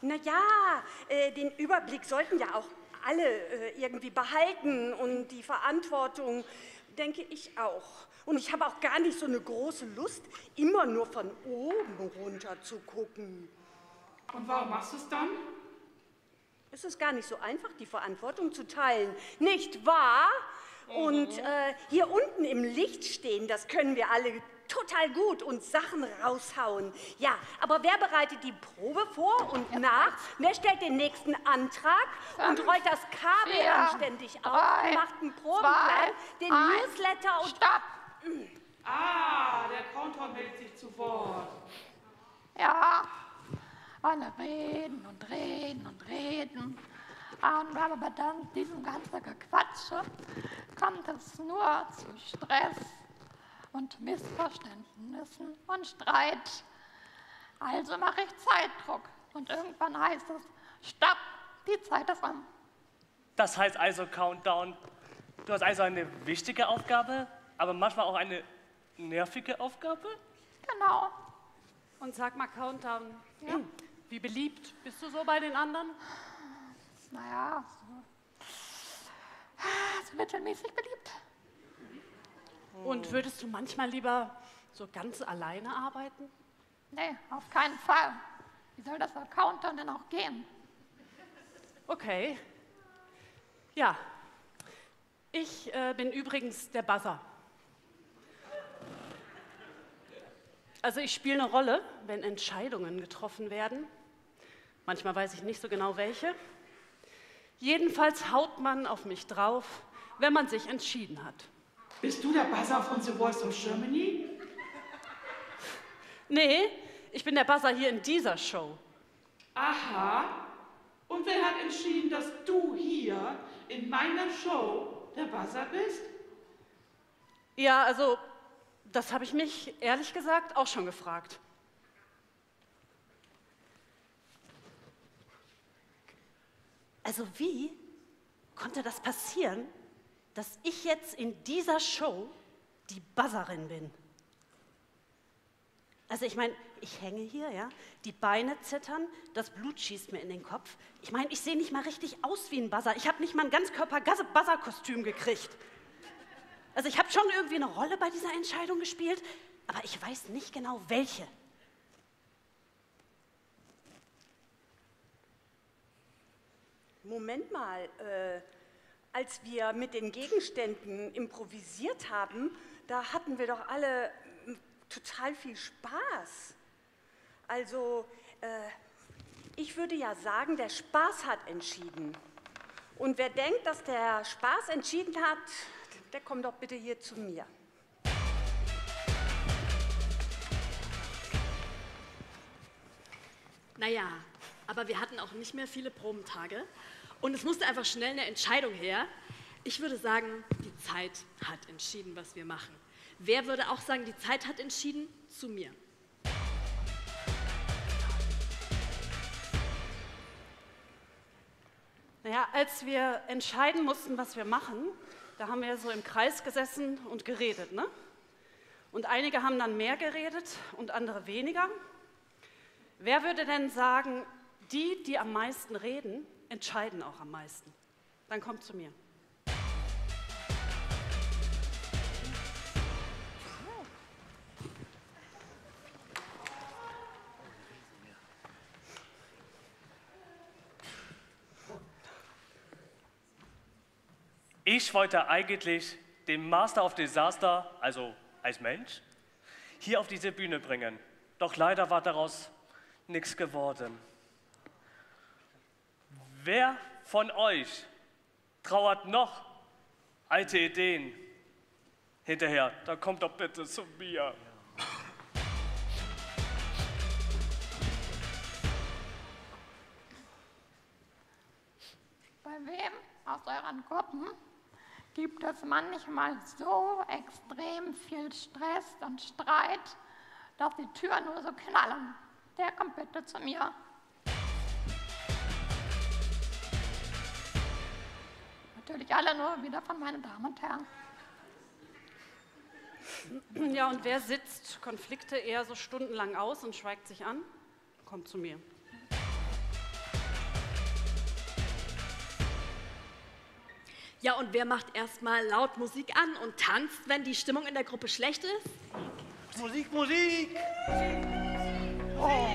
Na ja, äh, den Überblick sollten ja auch alle äh, irgendwie behalten und die Verantwortung, denke ich auch. Und ich habe auch gar nicht so eine große Lust, immer nur von oben runter zu gucken. Und warum machst du es dann? Es ist gar nicht so einfach, die Verantwortung zu teilen, nicht wahr? Mhm. Und äh, hier unten im Licht stehen, das können wir alle total gut und Sachen raushauen. Ja, aber wer bereitet die Probe vor und nach? Wer stellt den nächsten Antrag und rollt das Kabel vier, anständig auf, drei, macht einen Probenplan, zwei, den eins, Newsletter und... Stopp! Ah, der Countdown meldet sich zu Wort. Ja, alle reden und reden und reden. Und aber dann diesem ganzen Gequatsche kommt es nur zu Stress und Missverständnissen und Streit. Also mache ich Zeitdruck und irgendwann heißt es, stopp, die Zeit ist um. Das heißt also, Countdown, du hast also eine wichtige Aufgabe, aber manchmal auch eine nervige Aufgabe? Genau. Und sag mal, Countdown, ja. Wie beliebt bist du so bei den anderen? Naja, so, so mittelmäßig beliebt. Und würdest du manchmal lieber so ganz alleine arbeiten? Nee, auf keinen Fall. Wie soll das der Countdown denn auch gehen? Okay. Ja, ich äh, bin übrigens der Buzzer. Also ich spiele eine Rolle, wenn Entscheidungen getroffen werden. Manchmal weiß ich nicht so genau welche. Jedenfalls haut man auf mich drauf, wenn man sich entschieden hat. Bist du der Buzzer von The Voice of Germany? Nee, ich bin der Buzzer hier in dieser Show. Aha. Und wer hat entschieden, dass du hier in meiner Show der Buzzer bist? Ja, also, das habe ich mich ehrlich gesagt auch schon gefragt. Also wie konnte das passieren, dass ich jetzt in dieser Show die Buzzerin bin? Also ich meine, ich hänge hier, ja, die Beine zittern, das Blut schießt mir in den Kopf. Ich meine, ich sehe nicht mal richtig aus wie ein Buzzer. Ich habe nicht mal ein Ganzkörper-Buzzer-Kostüm gekriegt. Also ich habe schon irgendwie eine Rolle bei dieser Entscheidung gespielt, aber ich weiß nicht genau, welche. Moment mal, äh, als wir mit den Gegenständen improvisiert haben, da hatten wir doch alle m, total viel Spaß. Also, äh, ich würde ja sagen, der Spaß hat entschieden. Und wer denkt, dass der Spaß entschieden hat, der kommt doch bitte hier zu mir. Naja, aber wir hatten auch nicht mehr viele Probentage und es musste einfach schnell eine Entscheidung her. Ich würde sagen, die Zeit hat entschieden, was wir machen. Wer würde auch sagen, die Zeit hat entschieden? Zu mir. Naja, als wir entscheiden mussten, was wir machen, da haben wir so im Kreis gesessen und geredet, ne? Und einige haben dann mehr geredet und andere weniger. Wer würde denn sagen, die, die am meisten reden, entscheiden auch am meisten? Dann kommt zu mir. Ich wollte eigentlich den Master of Disaster, also als Mensch, hier auf diese Bühne bringen. Doch leider war daraus nichts geworden. Wer von euch trauert noch alte Ideen hinterher? Dann kommt doch bitte zu mir. Bei wem aus euren Gruppen gibt es manchmal so extrem viel Stress und Streit, dass die Türen nur so knallen? Der kommt bitte zu mir. Natürlich alle nur wieder von meinen Damen und Herren. Ja, und wer sitzt Konflikte eher so stundenlang aus und schweigt sich an? Kommt zu mir. Ja, und wer macht erstmal laut Musik an und tanzt, wenn die Stimmung in der Gruppe schlecht ist? Musik, Musik! Oh.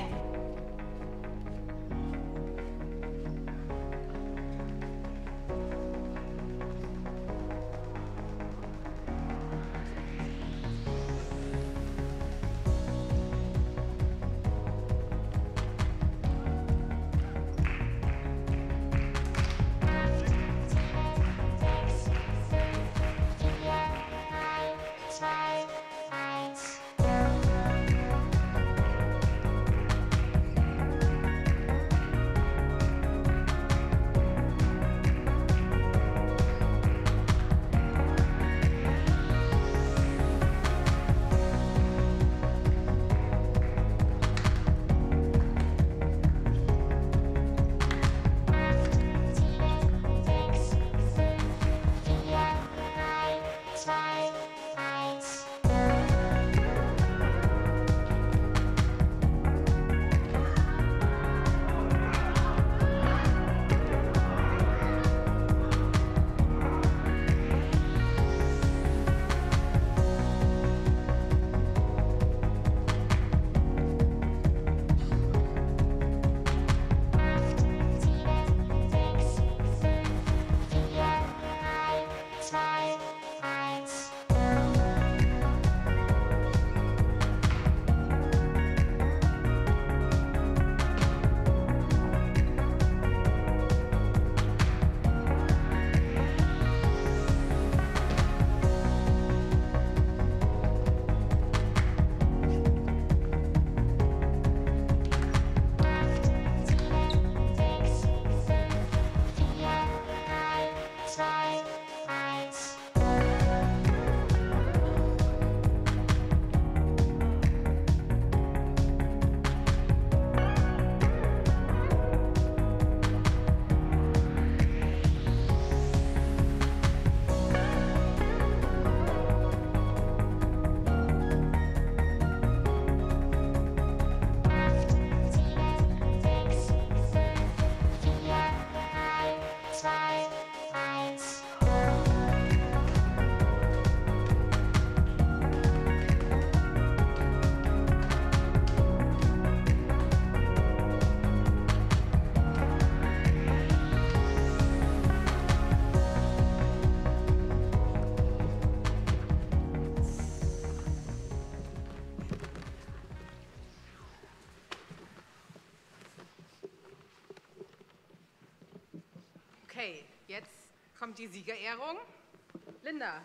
Okay, jetzt kommt die Siegerehrung. Linda,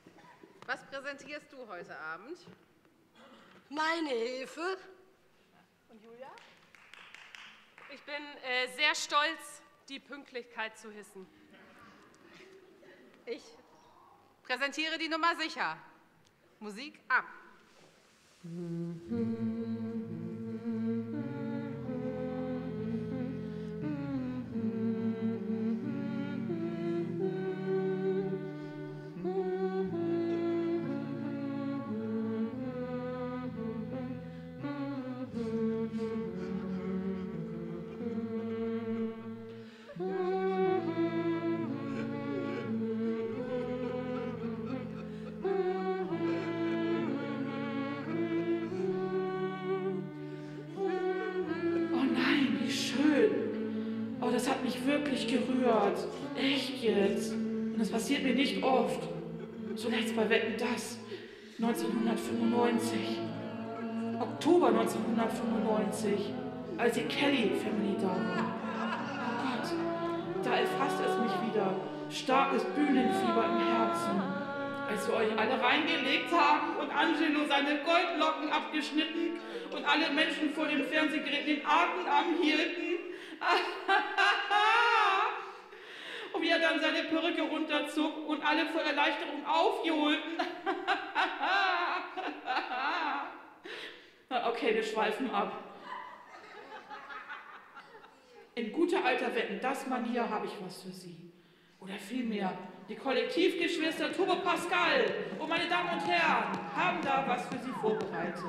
was präsentierst du heute Abend? Meine Hilfe. Und Julia? Ich bin äh, sehr stolz, die Pünktlichkeit zu hissen. Ich präsentiere die Nummer sicher. Musik ab. Gerührt. Echt jetzt. Und das passiert mir nicht oft. Zuletzt bei Wetten, das neunzehnhundertfünfundneunzig. Oktober neunzehnhundertfünfundneunzig, als die Kelly Family da war. Oh Gott, da erfasst es mich wieder. Starkes Bühnenfieber im Herzen. Als wir euch alle reingelegt haben und Angelo seine Goldlocken abgeschnitten und alle Menschen vor dem Fernsehgerät den Atem anhielten. Und wie er dann seine Perücke runterzog und alle vor Erleichterung aufjohlten. Okay, wir schweifen ab. In guter alter Wetten, das Manier habe ich was für Sie. Oder vielmehr, die Kollektivgeschwister Turbo Pascal und meine Damen und Herren haben da was für Sie vorbereitet.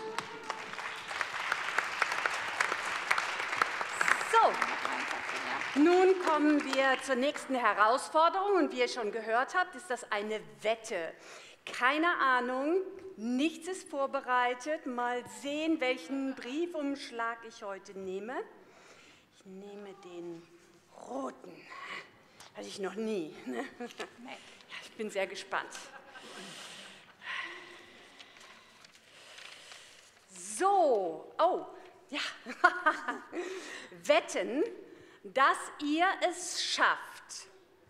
So, Nun kommen wir zur nächsten Herausforderung und wie ihr schon gehört habt, ist das eine Wette. Keine Ahnung, nichts ist vorbereitet. Mal sehen, welchen Briefumschlag ich heute nehme. Ich nehme den roten. Hatte ich noch nie. Ne? Ich bin sehr gespannt. So, oh, ja. Wetten, dass ihr es schafft,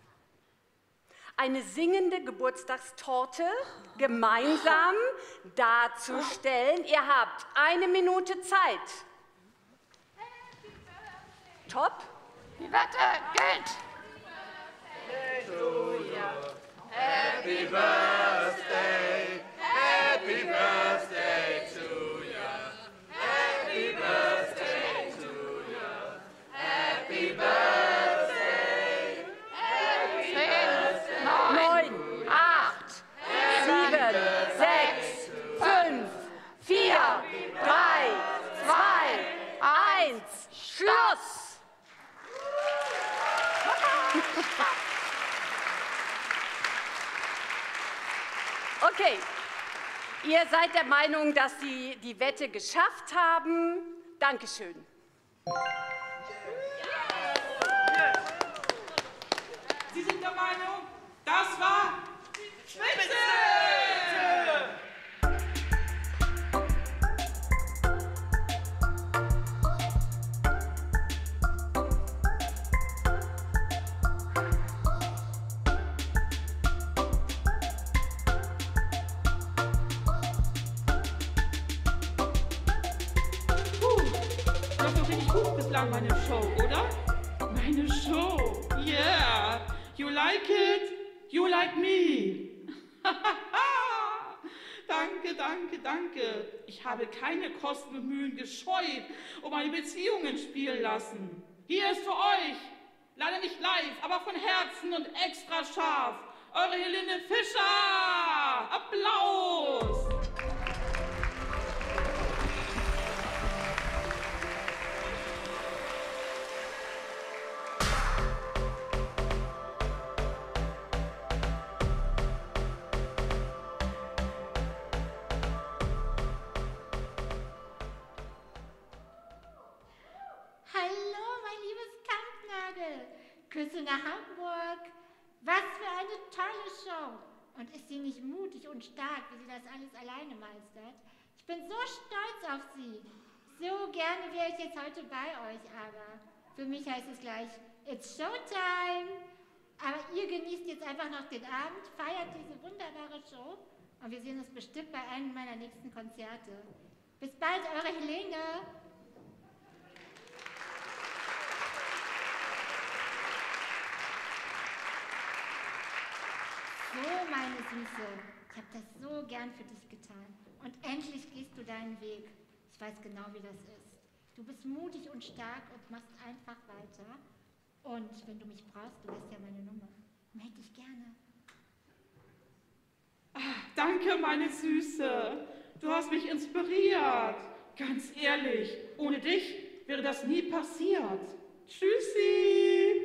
eine singende Geburtstagstorte gemeinsam darzustellen. Ihr habt eine Minute Zeit. Top. Die Wette gilt. Happy birthday, happy birthday to you. Happy birthday to you. Happy birthday. Happy birthday. Neun, acht, sieben, sechs, fünf, vier, drei, zwei, eins. Schluss. Okay, ihr seid der Meinung, dass Sie die Wette geschafft haben. Dankeschön. Sie sind der Meinung, das war Spitze! Meine Show, oder? Meine Show, yeah! You like it? You like me? Danke, danke, danke. Ich habe keine Kosten und Mühen gescheut und meine Beziehungen spielen lassen. Hier ist für euch, leider nicht live, aber von Herzen und extra scharf, eure Helene Fischer! Applaus! Küsse nach Hamburg. Was für eine tolle Show. Und ist sie nicht mutig und stark, wie sie das alles alleine meistert? Ich bin so stolz auf sie. So gerne wäre ich jetzt heute bei euch, aber für mich heißt es gleich, it's Showtime. Aber ihr genießt jetzt einfach noch den Abend, feiert diese wunderbare Show und wir sehen uns bestimmt bei einem meiner nächsten Konzerte. Bis bald, eure Helene. So, meine Süße, ich habe das so gern für dich getan. Und endlich gehst du deinen Weg. Ich weiß genau, wie das ist. Du bist mutig und stark und machst einfach weiter. Und wenn du mich brauchst, du hast ja meine Nummer. Meld dich gerne. Ach, danke, meine Süße. Du hast mich inspiriert. Ganz ehrlich, ohne dich wäre das nie passiert. Tschüssi.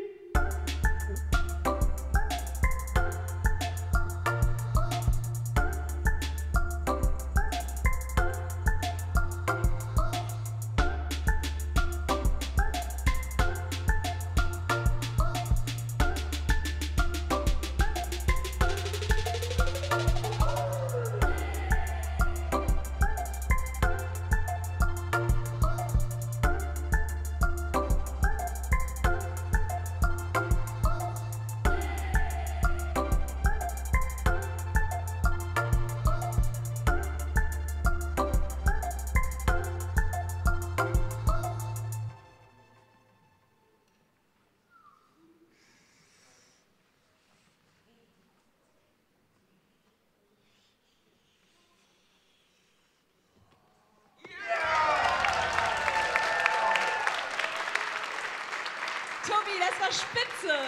Spitze!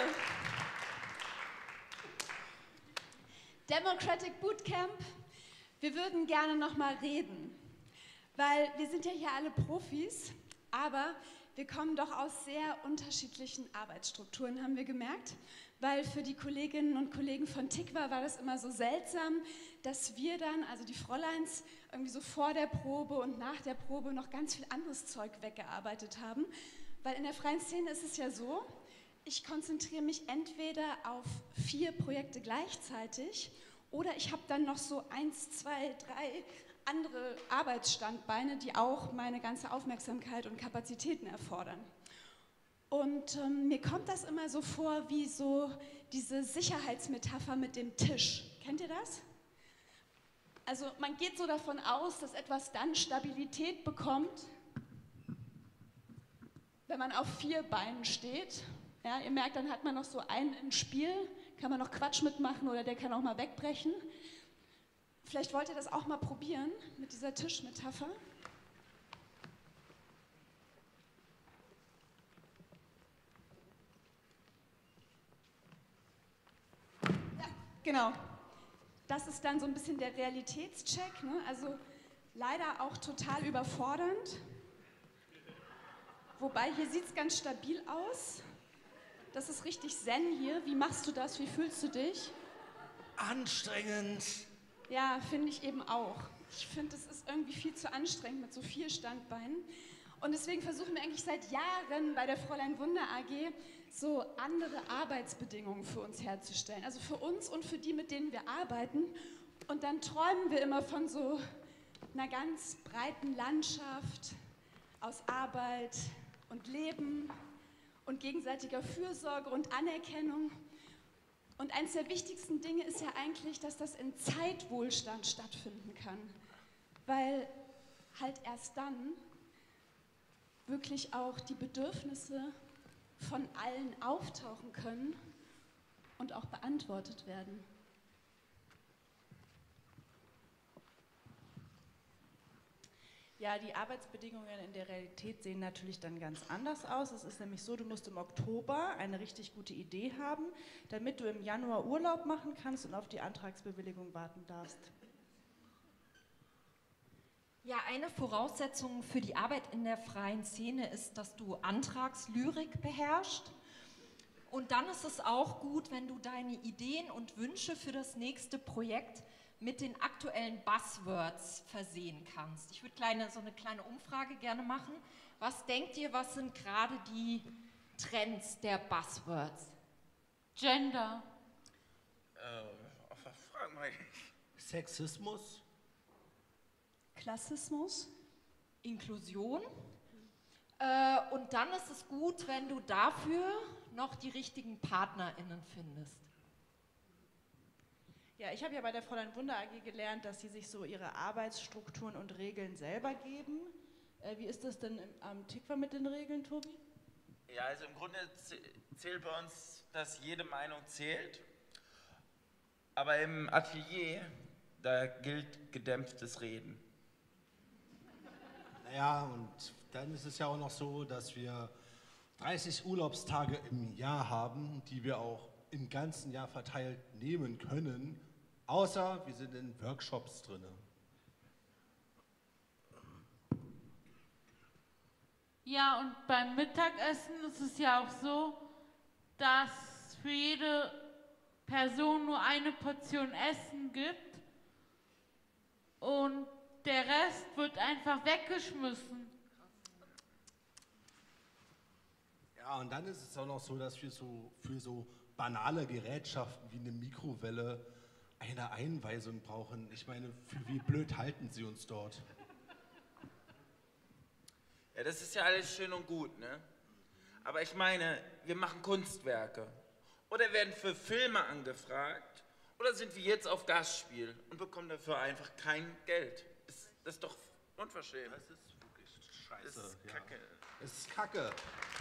Democratic Bootcamp, wir würden gerne noch mal reden, weil wir sind ja hier alle Profis, aber wir kommen doch aus sehr unterschiedlichen Arbeitsstrukturen, haben wir gemerkt. Weil für die Kolleginnen und Kollegen von Tikva war das immer so seltsam, dass wir dann, also die Fräuleins, irgendwie so vor der Probe und nach der Probe noch ganz viel anderes Zeug weggearbeitet haben. Weil in der freien Szene ist es ja so, ich konzentriere mich entweder auf vier Projekte gleichzeitig oder ich habe dann noch so eins, zwei, drei andere Arbeitsstandbeine, die auch meine ganze Aufmerksamkeit und Kapazitäten erfordern. Und ähm, mir kommt das immer so vor wie so diese Sicherheitsmetapher mit dem Tisch. Kennt ihr das? Also man geht so davon aus, dass etwas dann Stabilität bekommt, wenn man auf vier Beinen steht. Ja, ihr merkt, dann hat man noch so einen im Spiel, kann man noch Quatsch mitmachen oder der kann auch mal wegbrechen. Vielleicht wollt ihr das auch mal probieren mit dieser Tischmetapher. Genau, das ist dann so ein bisschen der Realitätscheck, ne? Also leider auch total überfordernd. Wobei, hier sieht es ganz stabil aus. Das ist richtig Zen hier. Wie machst du das? Wie fühlst du dich? Anstrengend. Ja, finde ich eben auch. Ich finde, es ist irgendwie viel zu anstrengend mit so vier Standbeinen. Und deswegen versuchen wir eigentlich seit Jahren bei der Fräulein Wunder A G so andere Arbeitsbedingungen für uns herzustellen. Also für uns und für die, mit denen wir arbeiten. Und dann träumen wir immer von so einer ganz breiten Landschaft aus Arbeit und Leben und gegenseitiger Fürsorge und Anerkennung. Und eines der wichtigsten Dinge ist ja eigentlich, dass das in Zeitwohlstand stattfinden kann. Weil halt erst dann wirklich auch die Bedürfnisse von allen auftauchen können und auch beantwortet werden. Ja, die Arbeitsbedingungen in der Realität sehen natürlich dann ganz anders aus. Es ist nämlich so, du musst im Oktober eine richtig gute Idee haben, damit du im Januar Urlaub machen kannst und auf die Antragsbewilligung warten darfst. Ja, eine Voraussetzung für die Arbeit in der freien Szene ist, dass du Antragslyrik beherrschst. Und dann ist es auch gut, wenn du deine Ideen und Wünsche für das nächste Projekt mit den aktuellen Buzzwords versehen kannst. Ich würde kleine, so eine kleine Umfrage gerne machen. Was denkt ihr, was sind gerade die Trends der Buzzwords? Gender. Äh, frag mal. Sexismus. Klassismus. Inklusion. Äh, und dann ist es gut, wenn du dafür noch die richtigen PartnerInnen findest. Ja, ich habe ja bei der Fräulein Wunder A G gelernt, dass sie sich so ihre Arbeitsstrukturen und Regeln selber geben. Äh, wie ist das denn im, am Tikva mit den Regeln, Tobi? Ja, also im Grunde zählt bei uns, dass jede Meinung zählt. Aber im Atelier, da gilt gedämpftes Reden. Naja, und dann ist es ja auch noch so, dass wir dreißig Urlaubstage im Jahr haben, die wir auch im ganzen Jahr verteilt nehmen können, außer wir sind in Workshops drin. Ja, und beim Mittagessen ist es ja auch so, dass für jede Person nur eine Portion Essen gibt und der Rest wird einfach weggeschmissen. Ja, und dann ist es auch noch so, dass wir so für so banale Gerätschaften wie eine Mikrowelle eine Einweisung brauchen. Ich meine, für wie blöd halten sie uns dort? Ja, das ist ja alles schön und gut, ne? Aber ich meine, wir machen Kunstwerke. Oder werden für Filme angefragt. Oder sind wir jetzt auf Gastspiel und bekommen dafür einfach kein Geld. Das, das ist doch unverschämt. Das ist wirklich scheiße. Das ist ja. Kacke. Es ist Kacke.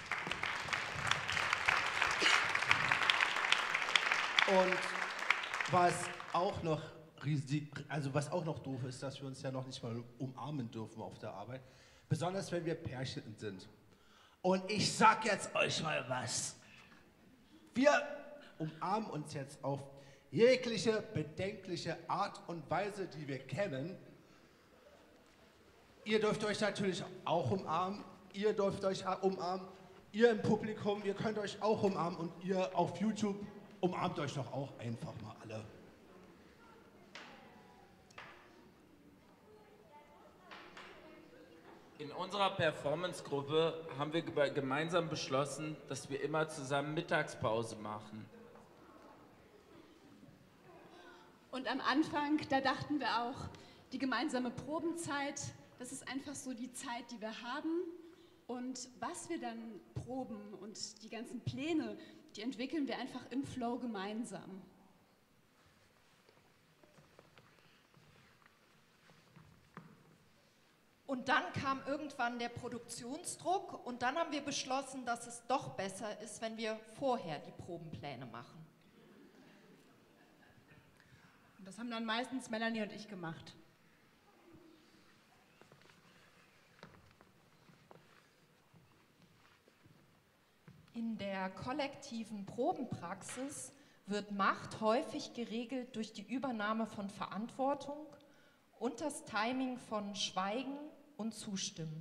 Und was auch noch riesig, also was auch noch doof ist, dass wir uns ja noch nicht mal umarmen dürfen auf der Arbeit. Besonders wenn wir Pärchen sind. Und ich sag jetzt euch mal was. Wir umarmen uns jetzt auf jegliche bedenkliche Art und Weise, die wir kennen. Ihr dürft euch natürlich auch umarmen. ihr dürft euch umarmen. Ihr im Publikum, ihr könnt euch auch umarmen und ihr auf YouTube umarmt euch doch auch einfach mal alle. In unserer Performance-Gruppe haben wir gemeinsam beschlossen, dass wir immer zusammen Mittagspause machen. Und am Anfang, da dachten wir auch, die gemeinsame Probenzeit, das ist einfach so die Zeit, die wir haben. Und was wir dann proben und die ganzen Pläne, die entwickeln wir einfach im Flow gemeinsam. Und dann kam irgendwann der Produktionsdruck und dann haben wir beschlossen, dass es doch besser ist, wenn wir vorher die Probenpläne machen. Und das haben dann meistens Melanie und ich gemacht. In der kollektiven Probenpraxis wird Macht häufig geregelt durch die Übernahme von Verantwortung und das Timing von Schweigen und Zustimmen.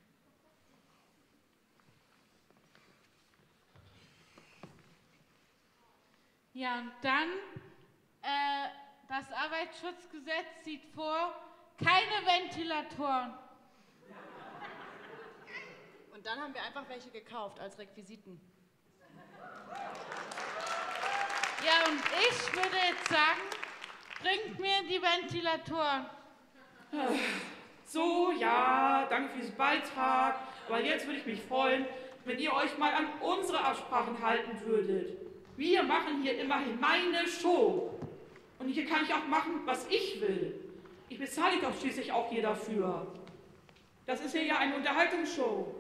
Ja, und dann, äh, das Arbeitsschutzgesetz sieht vor, keine Ventilatoren. Und dann haben wir einfach welche gekauft als Requisiten. Ja, und ich würde jetzt sagen, bringt mir die Ventilatoren. So, ja, danke für diesen Beitrag. Aber jetzt würde ich mich freuen, wenn ihr euch mal an unsere Absprachen halten würdet. Wir machen hier immerhin meine Show. Und hier kann ich auch machen, was ich will. Ich bezahle doch schließlich auch hier dafür. Das ist hier ja eine Unterhaltungsshow.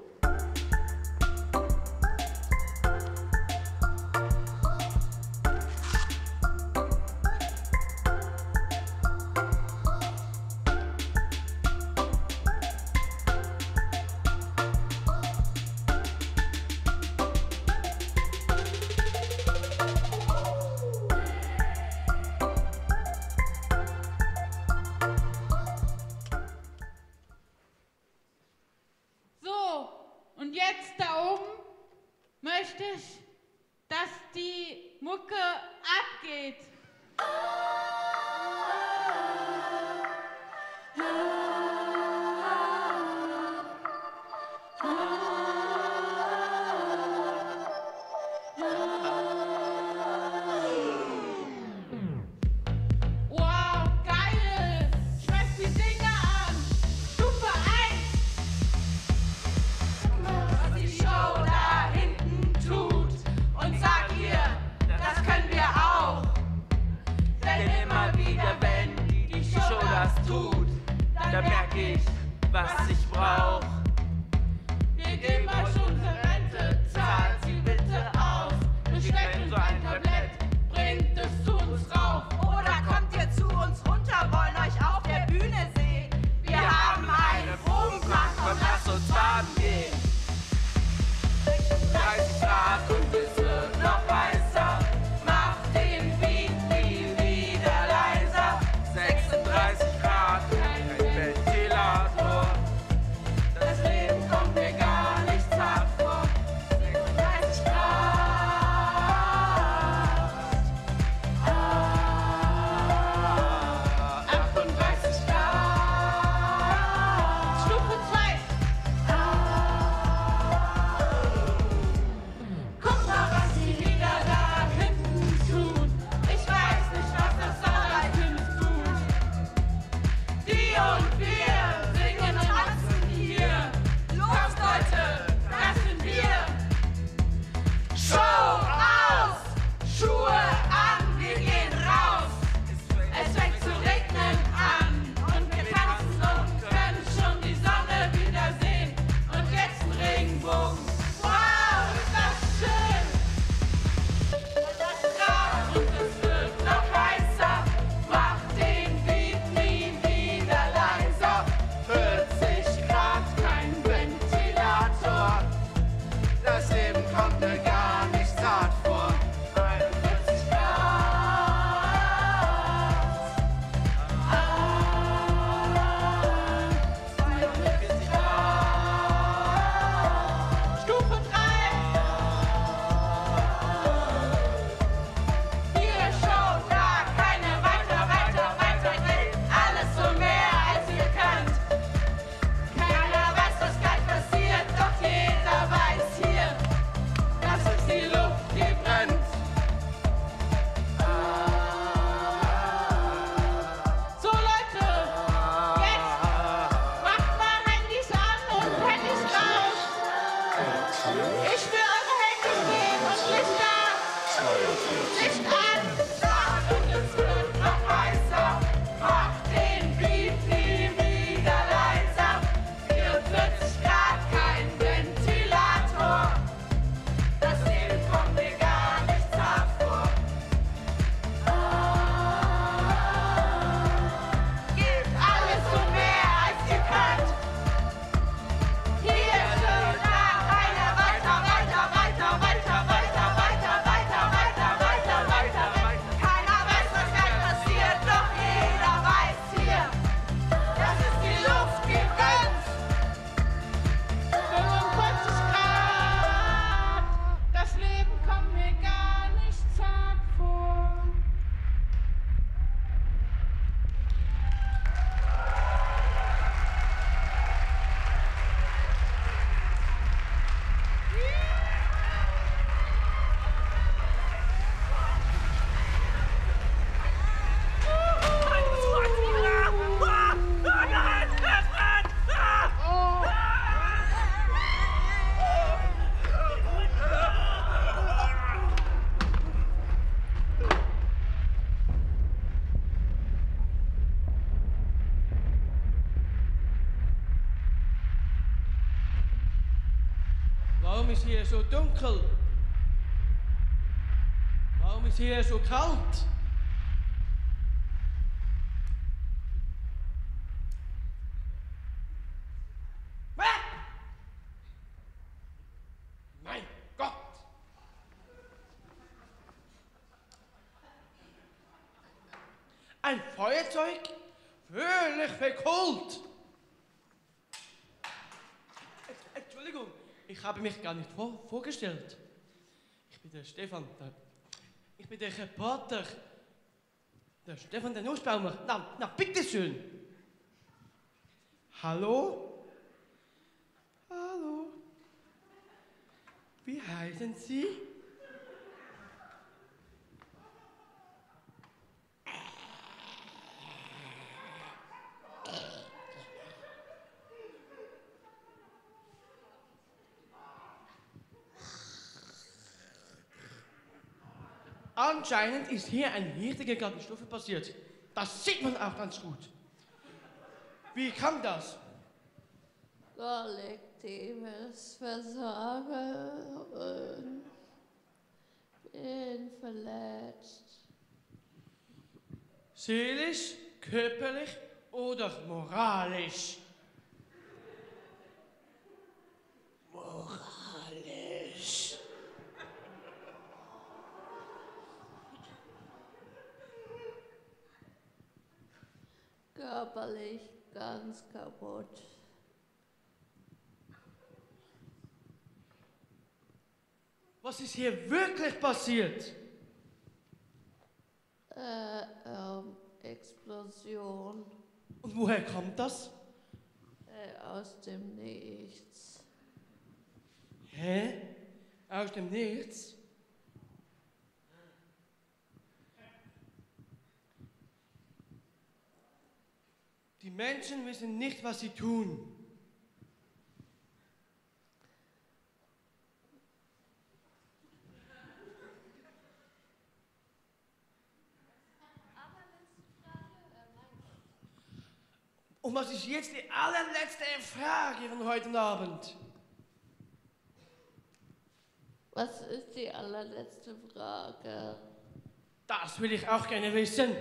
Und jetzt da oben möchte ich, dass die Mucke abgeht. Wow, geil! Schmeiß die Dinger an! Stufe eins! Was die Show da hinten tut und sag ihr, das können wir auch. Denn immer wieder, wenn die Show das tut, dann merke ich, was ich brauch. Wir geben euch unsere Rente, zahlt sie bitte auf. Bestellt uns ein Tablett, bringt es zu uns rauf. Oder kommt ihr zu uns runter, wollen euch auf der Bühne sehen. Wir haben einen Probenplan, komm, lasst uns baden gehen. dreißig Grad und es wird noch weißer. Macht den Beat nie wieder leiser. sechsunddreißig Grad, kein Ventilator. Das Leben kommt mir gar nicht zart ist hier so dunkel? Warum ist hier so kalt? Mein Gott! Ein Feuerzeug? Völlig verkohlt! Entschuldigung, ich habe mich gar nicht vor vorgestellt. Ich bin der Stefan, der, ich bin der Reporter. Der Stefan der Nussbaumer. Na, na, bitteschön. Hallo? Hallo? Wie heißen Sie? Anscheinend ist hier eine heftige Katastrophe passiert. Das sieht man auch ganz gut. Wie kam das? Kollektives Versagen. Bin verletzt. Seelisch, körperlich oder moralisch? Moralisch. Körperlich ganz kaputt. Was ist hier wirklich passiert? Äh, ähm, Explosion. Und woher kommt das? Äh, aus dem Nichts. Hä? Aus dem Nichts? Die Menschen wissen nicht, was sie tun. Und was ist jetzt die allerletzte Frage von heute Abend? Was ist die allerletzte Frage? Das will ich auch gerne wissen.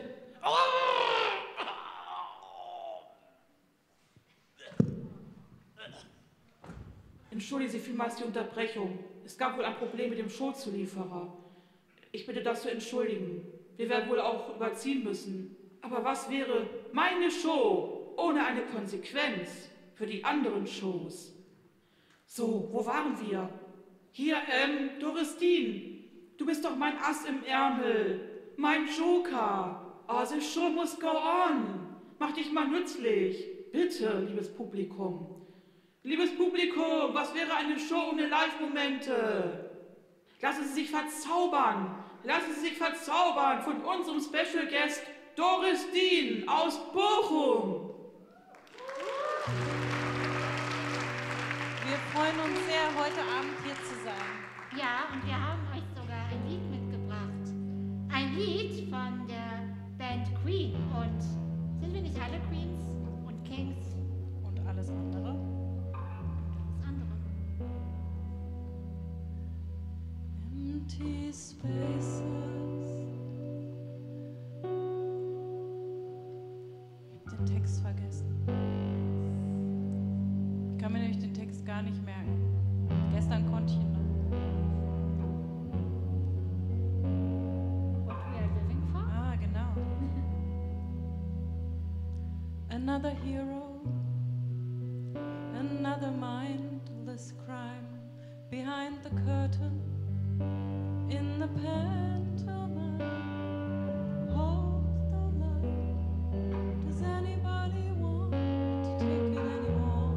Entschuldigen Sie vielmals die Unterbrechung. Es gab wohl ein Problem mit dem Showzulieferer. Ich bitte das zu entschuldigen. Wir werden wohl auch überziehen müssen. Aber was wäre meine Show ohne eine Konsequenz für die anderen Shows? So, wo waren wir? Hier, ähm, Doristin, du bist doch mein Ass im Ärmel, mein Joker. Oh, the show must go on. Mach dich mal nützlich. Bitte, liebes Publikum. Liebes Publikum, was wäre eine Show ohne Live-Momente? Lassen Sie sich verzaubern. Lassen Sie sich verzaubern von unserem Special Guest Doris Dien aus Bochum. Wir freuen uns sehr, heute Abend hier zu sein. Ja, und wir haben euch sogar ein Lied mitgebracht. Ein Lied von der Band Queen. Und sind wir nicht alle Queens und Kings? Und alles andere? Das andere. Empty spaces. Ich hab den Text vergessen. Ich kann mir nämlich den Text gar nicht merken. Gestern konnte ich ihn noch. What we are living for? Ah, genau. Another hero, another mindless crime behind the curtain in the pantomime. Hold the line. Does anybody want to take it anymore?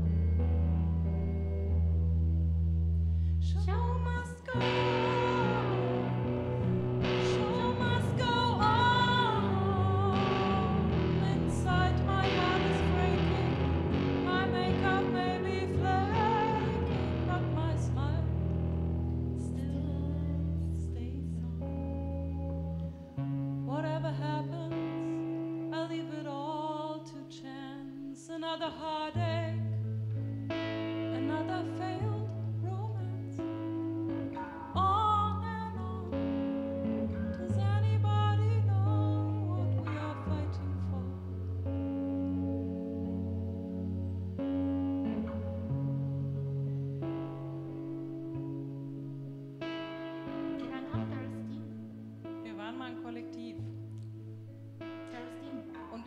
Show must go on. Show must go on. Inside my heart is breaking. My makeup may be flaking, but my smile still stays on. Whatever happens, I'll leave it all to chance. Another heartache, another failed romance.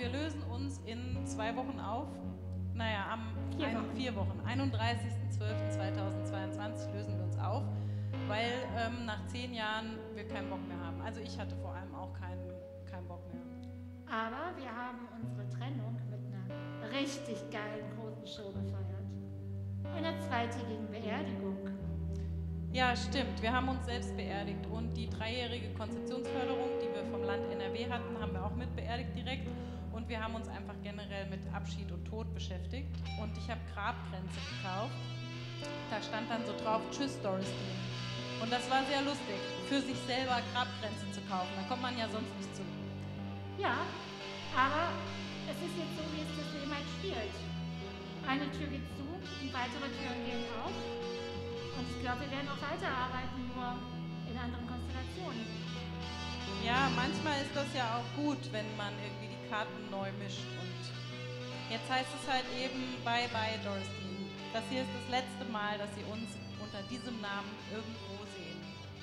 wir lösen uns in zwei Wochen auf. Naja, am Vier ein, Wochen. vier Wochen. einunddreißigsten zwölften zweitausendzweiundzwanzig lösen wir uns auf, weil ähm, nach zehn Jahren wir keinen Bock mehr haben. Also ich hatte vor allem auch keinen, keinen Bock mehr. Aber wir haben unsere Trennung mit einer richtig geilen großen Show gefeiert. Einer zweitägigen Beerdigung. Ja, stimmt. Wir haben uns selbst beerdigt und die dreijährige Konzeptionsförderung, die wir vom Land N R W hatten, haben wir auch mit beerdigt direkt. Und wir haben uns einfach generell mit Abschied und Tod beschäftigt. Und ich habe Grabgrenze gekauft. Da stand dann so drauf, Tschüss Doris Dean. Und das war sehr lustig, für sich selber Grabgrenze zu kaufen. Da kommt man ja sonst nicht zu. Ja, aber es ist jetzt so, wie es das Leben halt spielt. Eine Tür geht zu und weitere Türen gehen auf. Und ich glaube, wir werden auch weiterarbeiten, nur in anderen Konstellationen. Ja, manchmal ist das ja auch gut, wenn man irgendwie die Karten neu mischt. Und jetzt heißt es halt eben Bye Bye Doris Dean. Das hier ist das letzte Mal, dass Sie uns unter diesem Namen irgendwo sehen.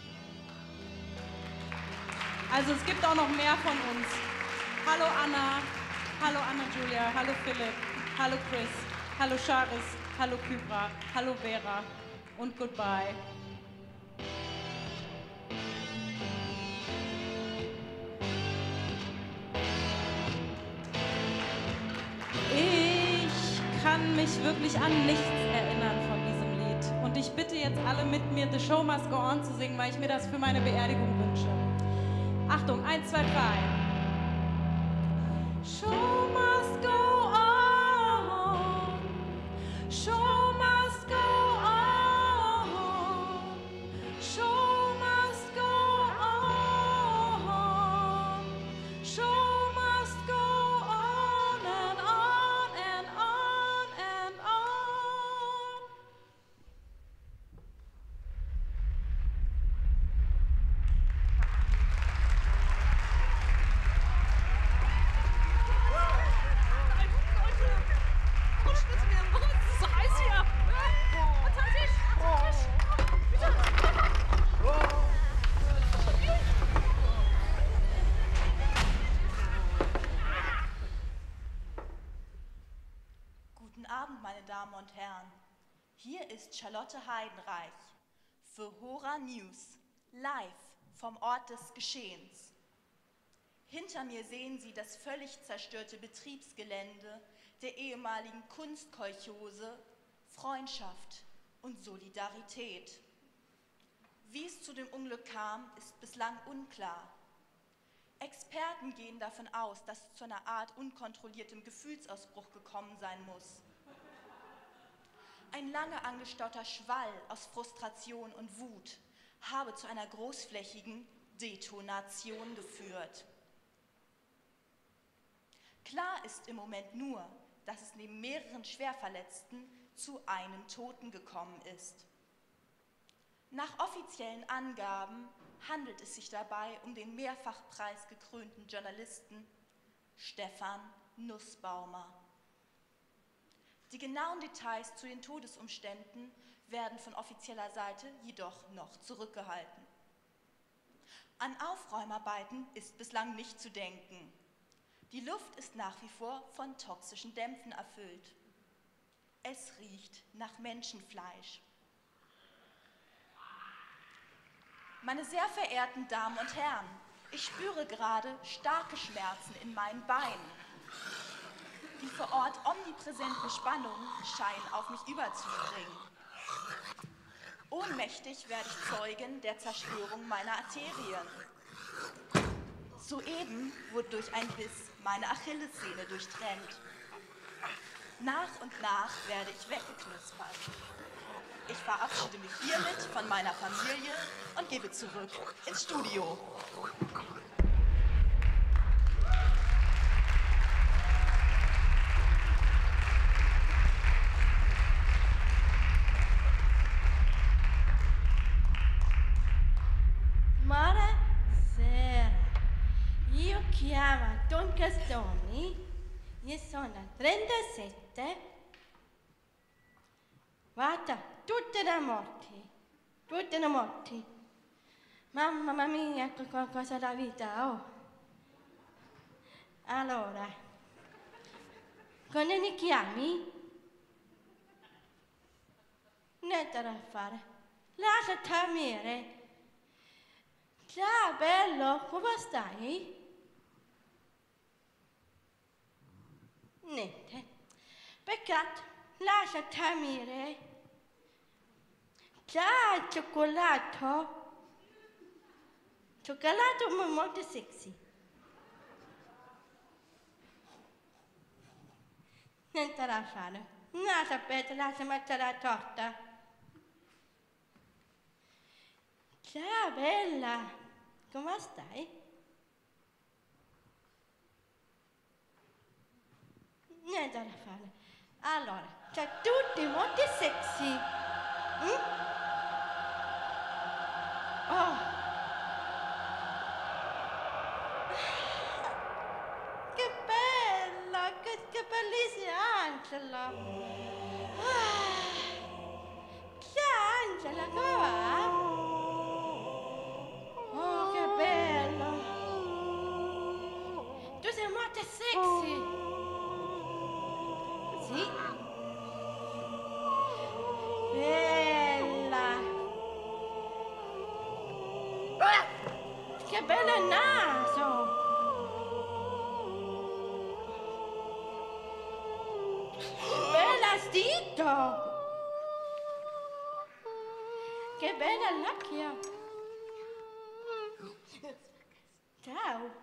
Also es gibt auch noch mehr von uns. Hallo Anna, hallo Anna Julia, hallo Philipp, hallo Chris, hallo Charis, hallo Kybra, hallo Vera und goodbye. Ich kann mich wirklich an nichts erinnern von diesem Lied. Und ich bitte jetzt alle mit mir The Show Must Go On zu singen, weil ich mir das für meine Beerdigung wünsche. Achtung, eins, zwei, drei. Show must go on. Show must go on. Show must go on. Show must go on and on and on and on. Guten Abend, meine Damen und Herren. Hier ist Charlotte Heidenreich für Hora News, live vom Ort des Geschehens. Hinter mir sehen Sie das völlig zerstörte Betriebsgelände der ehemaligen Kunstkolchose Freundschaft und Solidarität. Wie es zu dem Unglück kam, ist bislang unklar. Experten gehen davon aus, dass es zu einer Art unkontrolliertem Gefühlsausbruch gekommen sein muss. Ein lange angestauter Schwall aus Frustration und Wut habe zu einer großflächigen Detonation geführt. Klar ist im Moment nur, dass es neben mehreren Schwerverletzten zu einem Toten gekommen ist. Nach offiziellen Angaben handelt es sich dabei um den mehrfach preisgekrönten Journalisten Stefan Nussbaumer. Die genauen Details zu den Todesumständen werden von offizieller Seite jedoch noch zurückgehalten. An Aufräumarbeiten ist bislang nicht zu denken. Die Luft ist nach wie vor von toxischen Dämpfen erfüllt. Es riecht nach Menschenfleisch. Meine sehr verehrten Damen und Herren, ich spüre gerade starke Schmerzen in meinen Beinen. Die vor Ort omnipräsenten Spannungen scheinen auf mich überzuspringen. Ohnmächtig werde ich Zeugin der Zerstörung meiner Arterien. Soeben wurde durch einen Biss meine Achillessehne durchtrennt. Nach und nach werde ich weggeknuspert. Ich verabschiede mich hiermit von meiner Familie und gebe zurück ins Studio. Buonasera, io chiamo Don Castoni, io sono trentasette, guarda, tutte da morti, tutte da morti. Mamma mia, che cosa da vita, oh. Allora, Come ne chiami? Niente da fare. Lascia temere. Ciao, bello, come stai? Niente. Peccato, lascia temere. Ciao, cioccolato. Cioccolato ma molto sexy. Niente da fare. No, sapete, lascia mettere la torta. Ciao, bella. Come stai? Niente da fare. Allora, c'è tutti molto sexy. Mm? Oh. Che bella, che, che bellissima Angela. Ah. Ciao Angela, come va? Oh, che bello. Tu sei molto sexy. Sì. Bella. Ah, che bello naso. Bella stito. Che bella l'occhio. Ciao.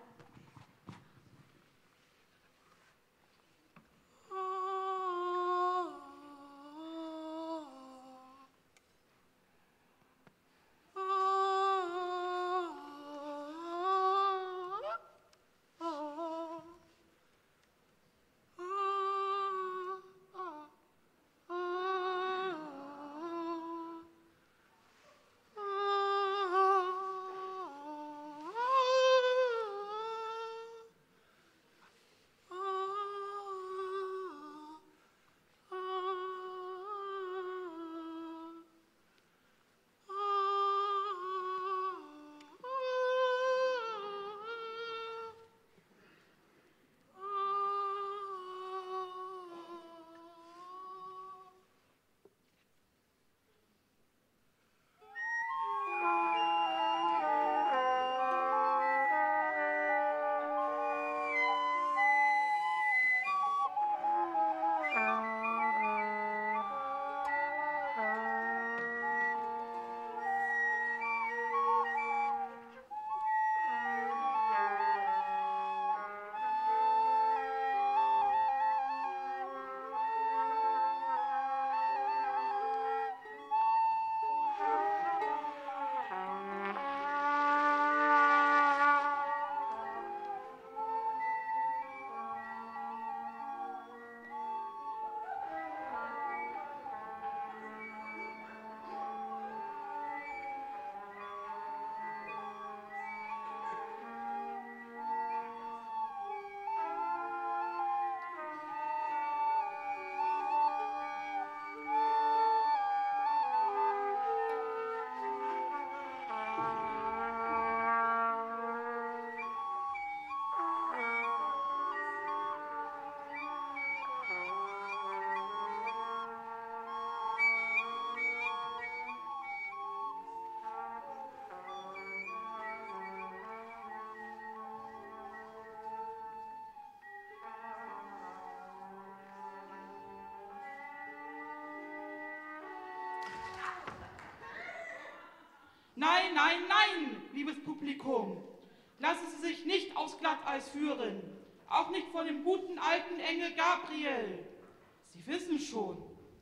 Nein, nein, nein, liebes Publikum. Lassen Sie sich nicht aufs Glatteis führen. Auch nicht von dem guten alten Engel Gabriel. Sie wissen schon,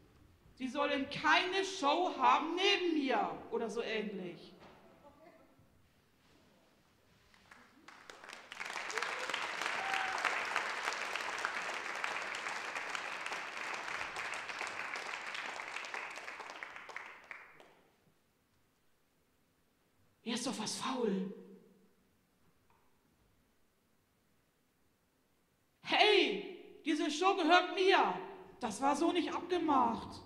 Sie sollen keine Show haben neben mir oder so ähnlich. Er ist doch was faul. Hey, diese Show gehört mir. Das war so nicht abgemacht.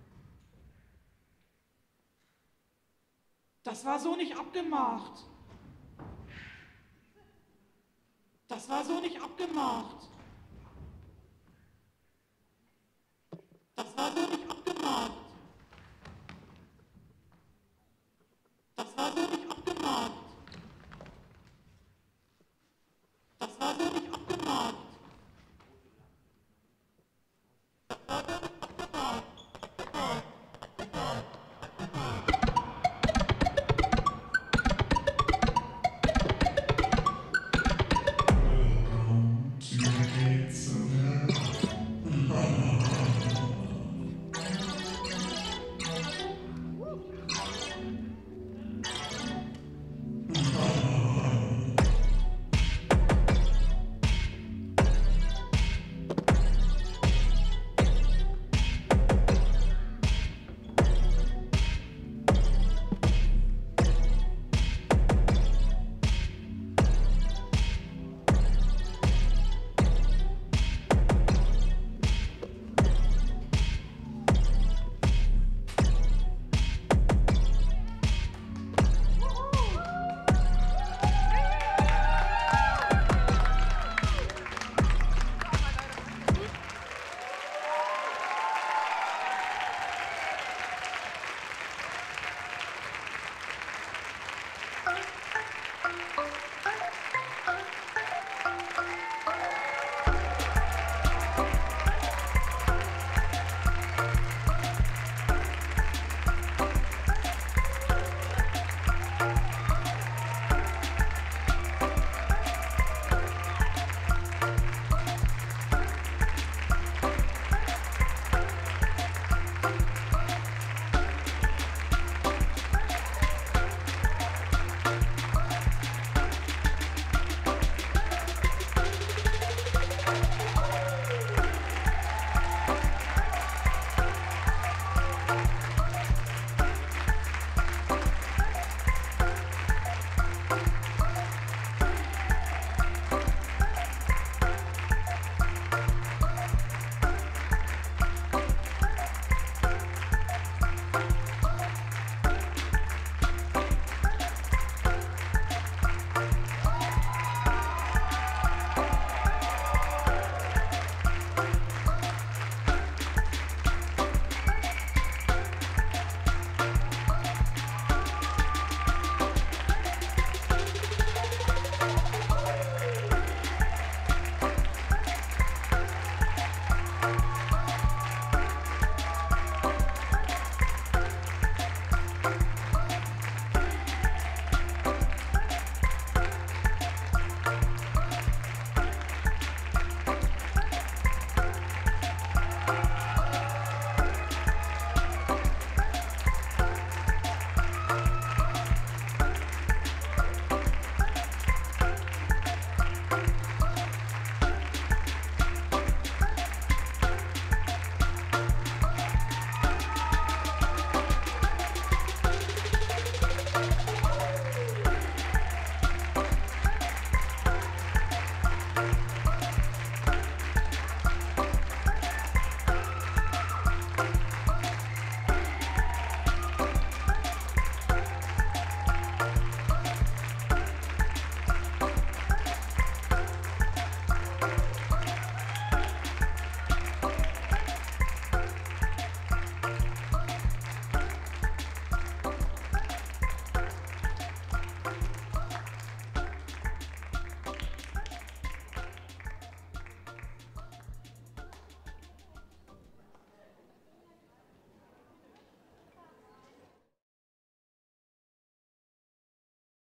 Das war so nicht abgemacht. Das war so nicht abgemacht.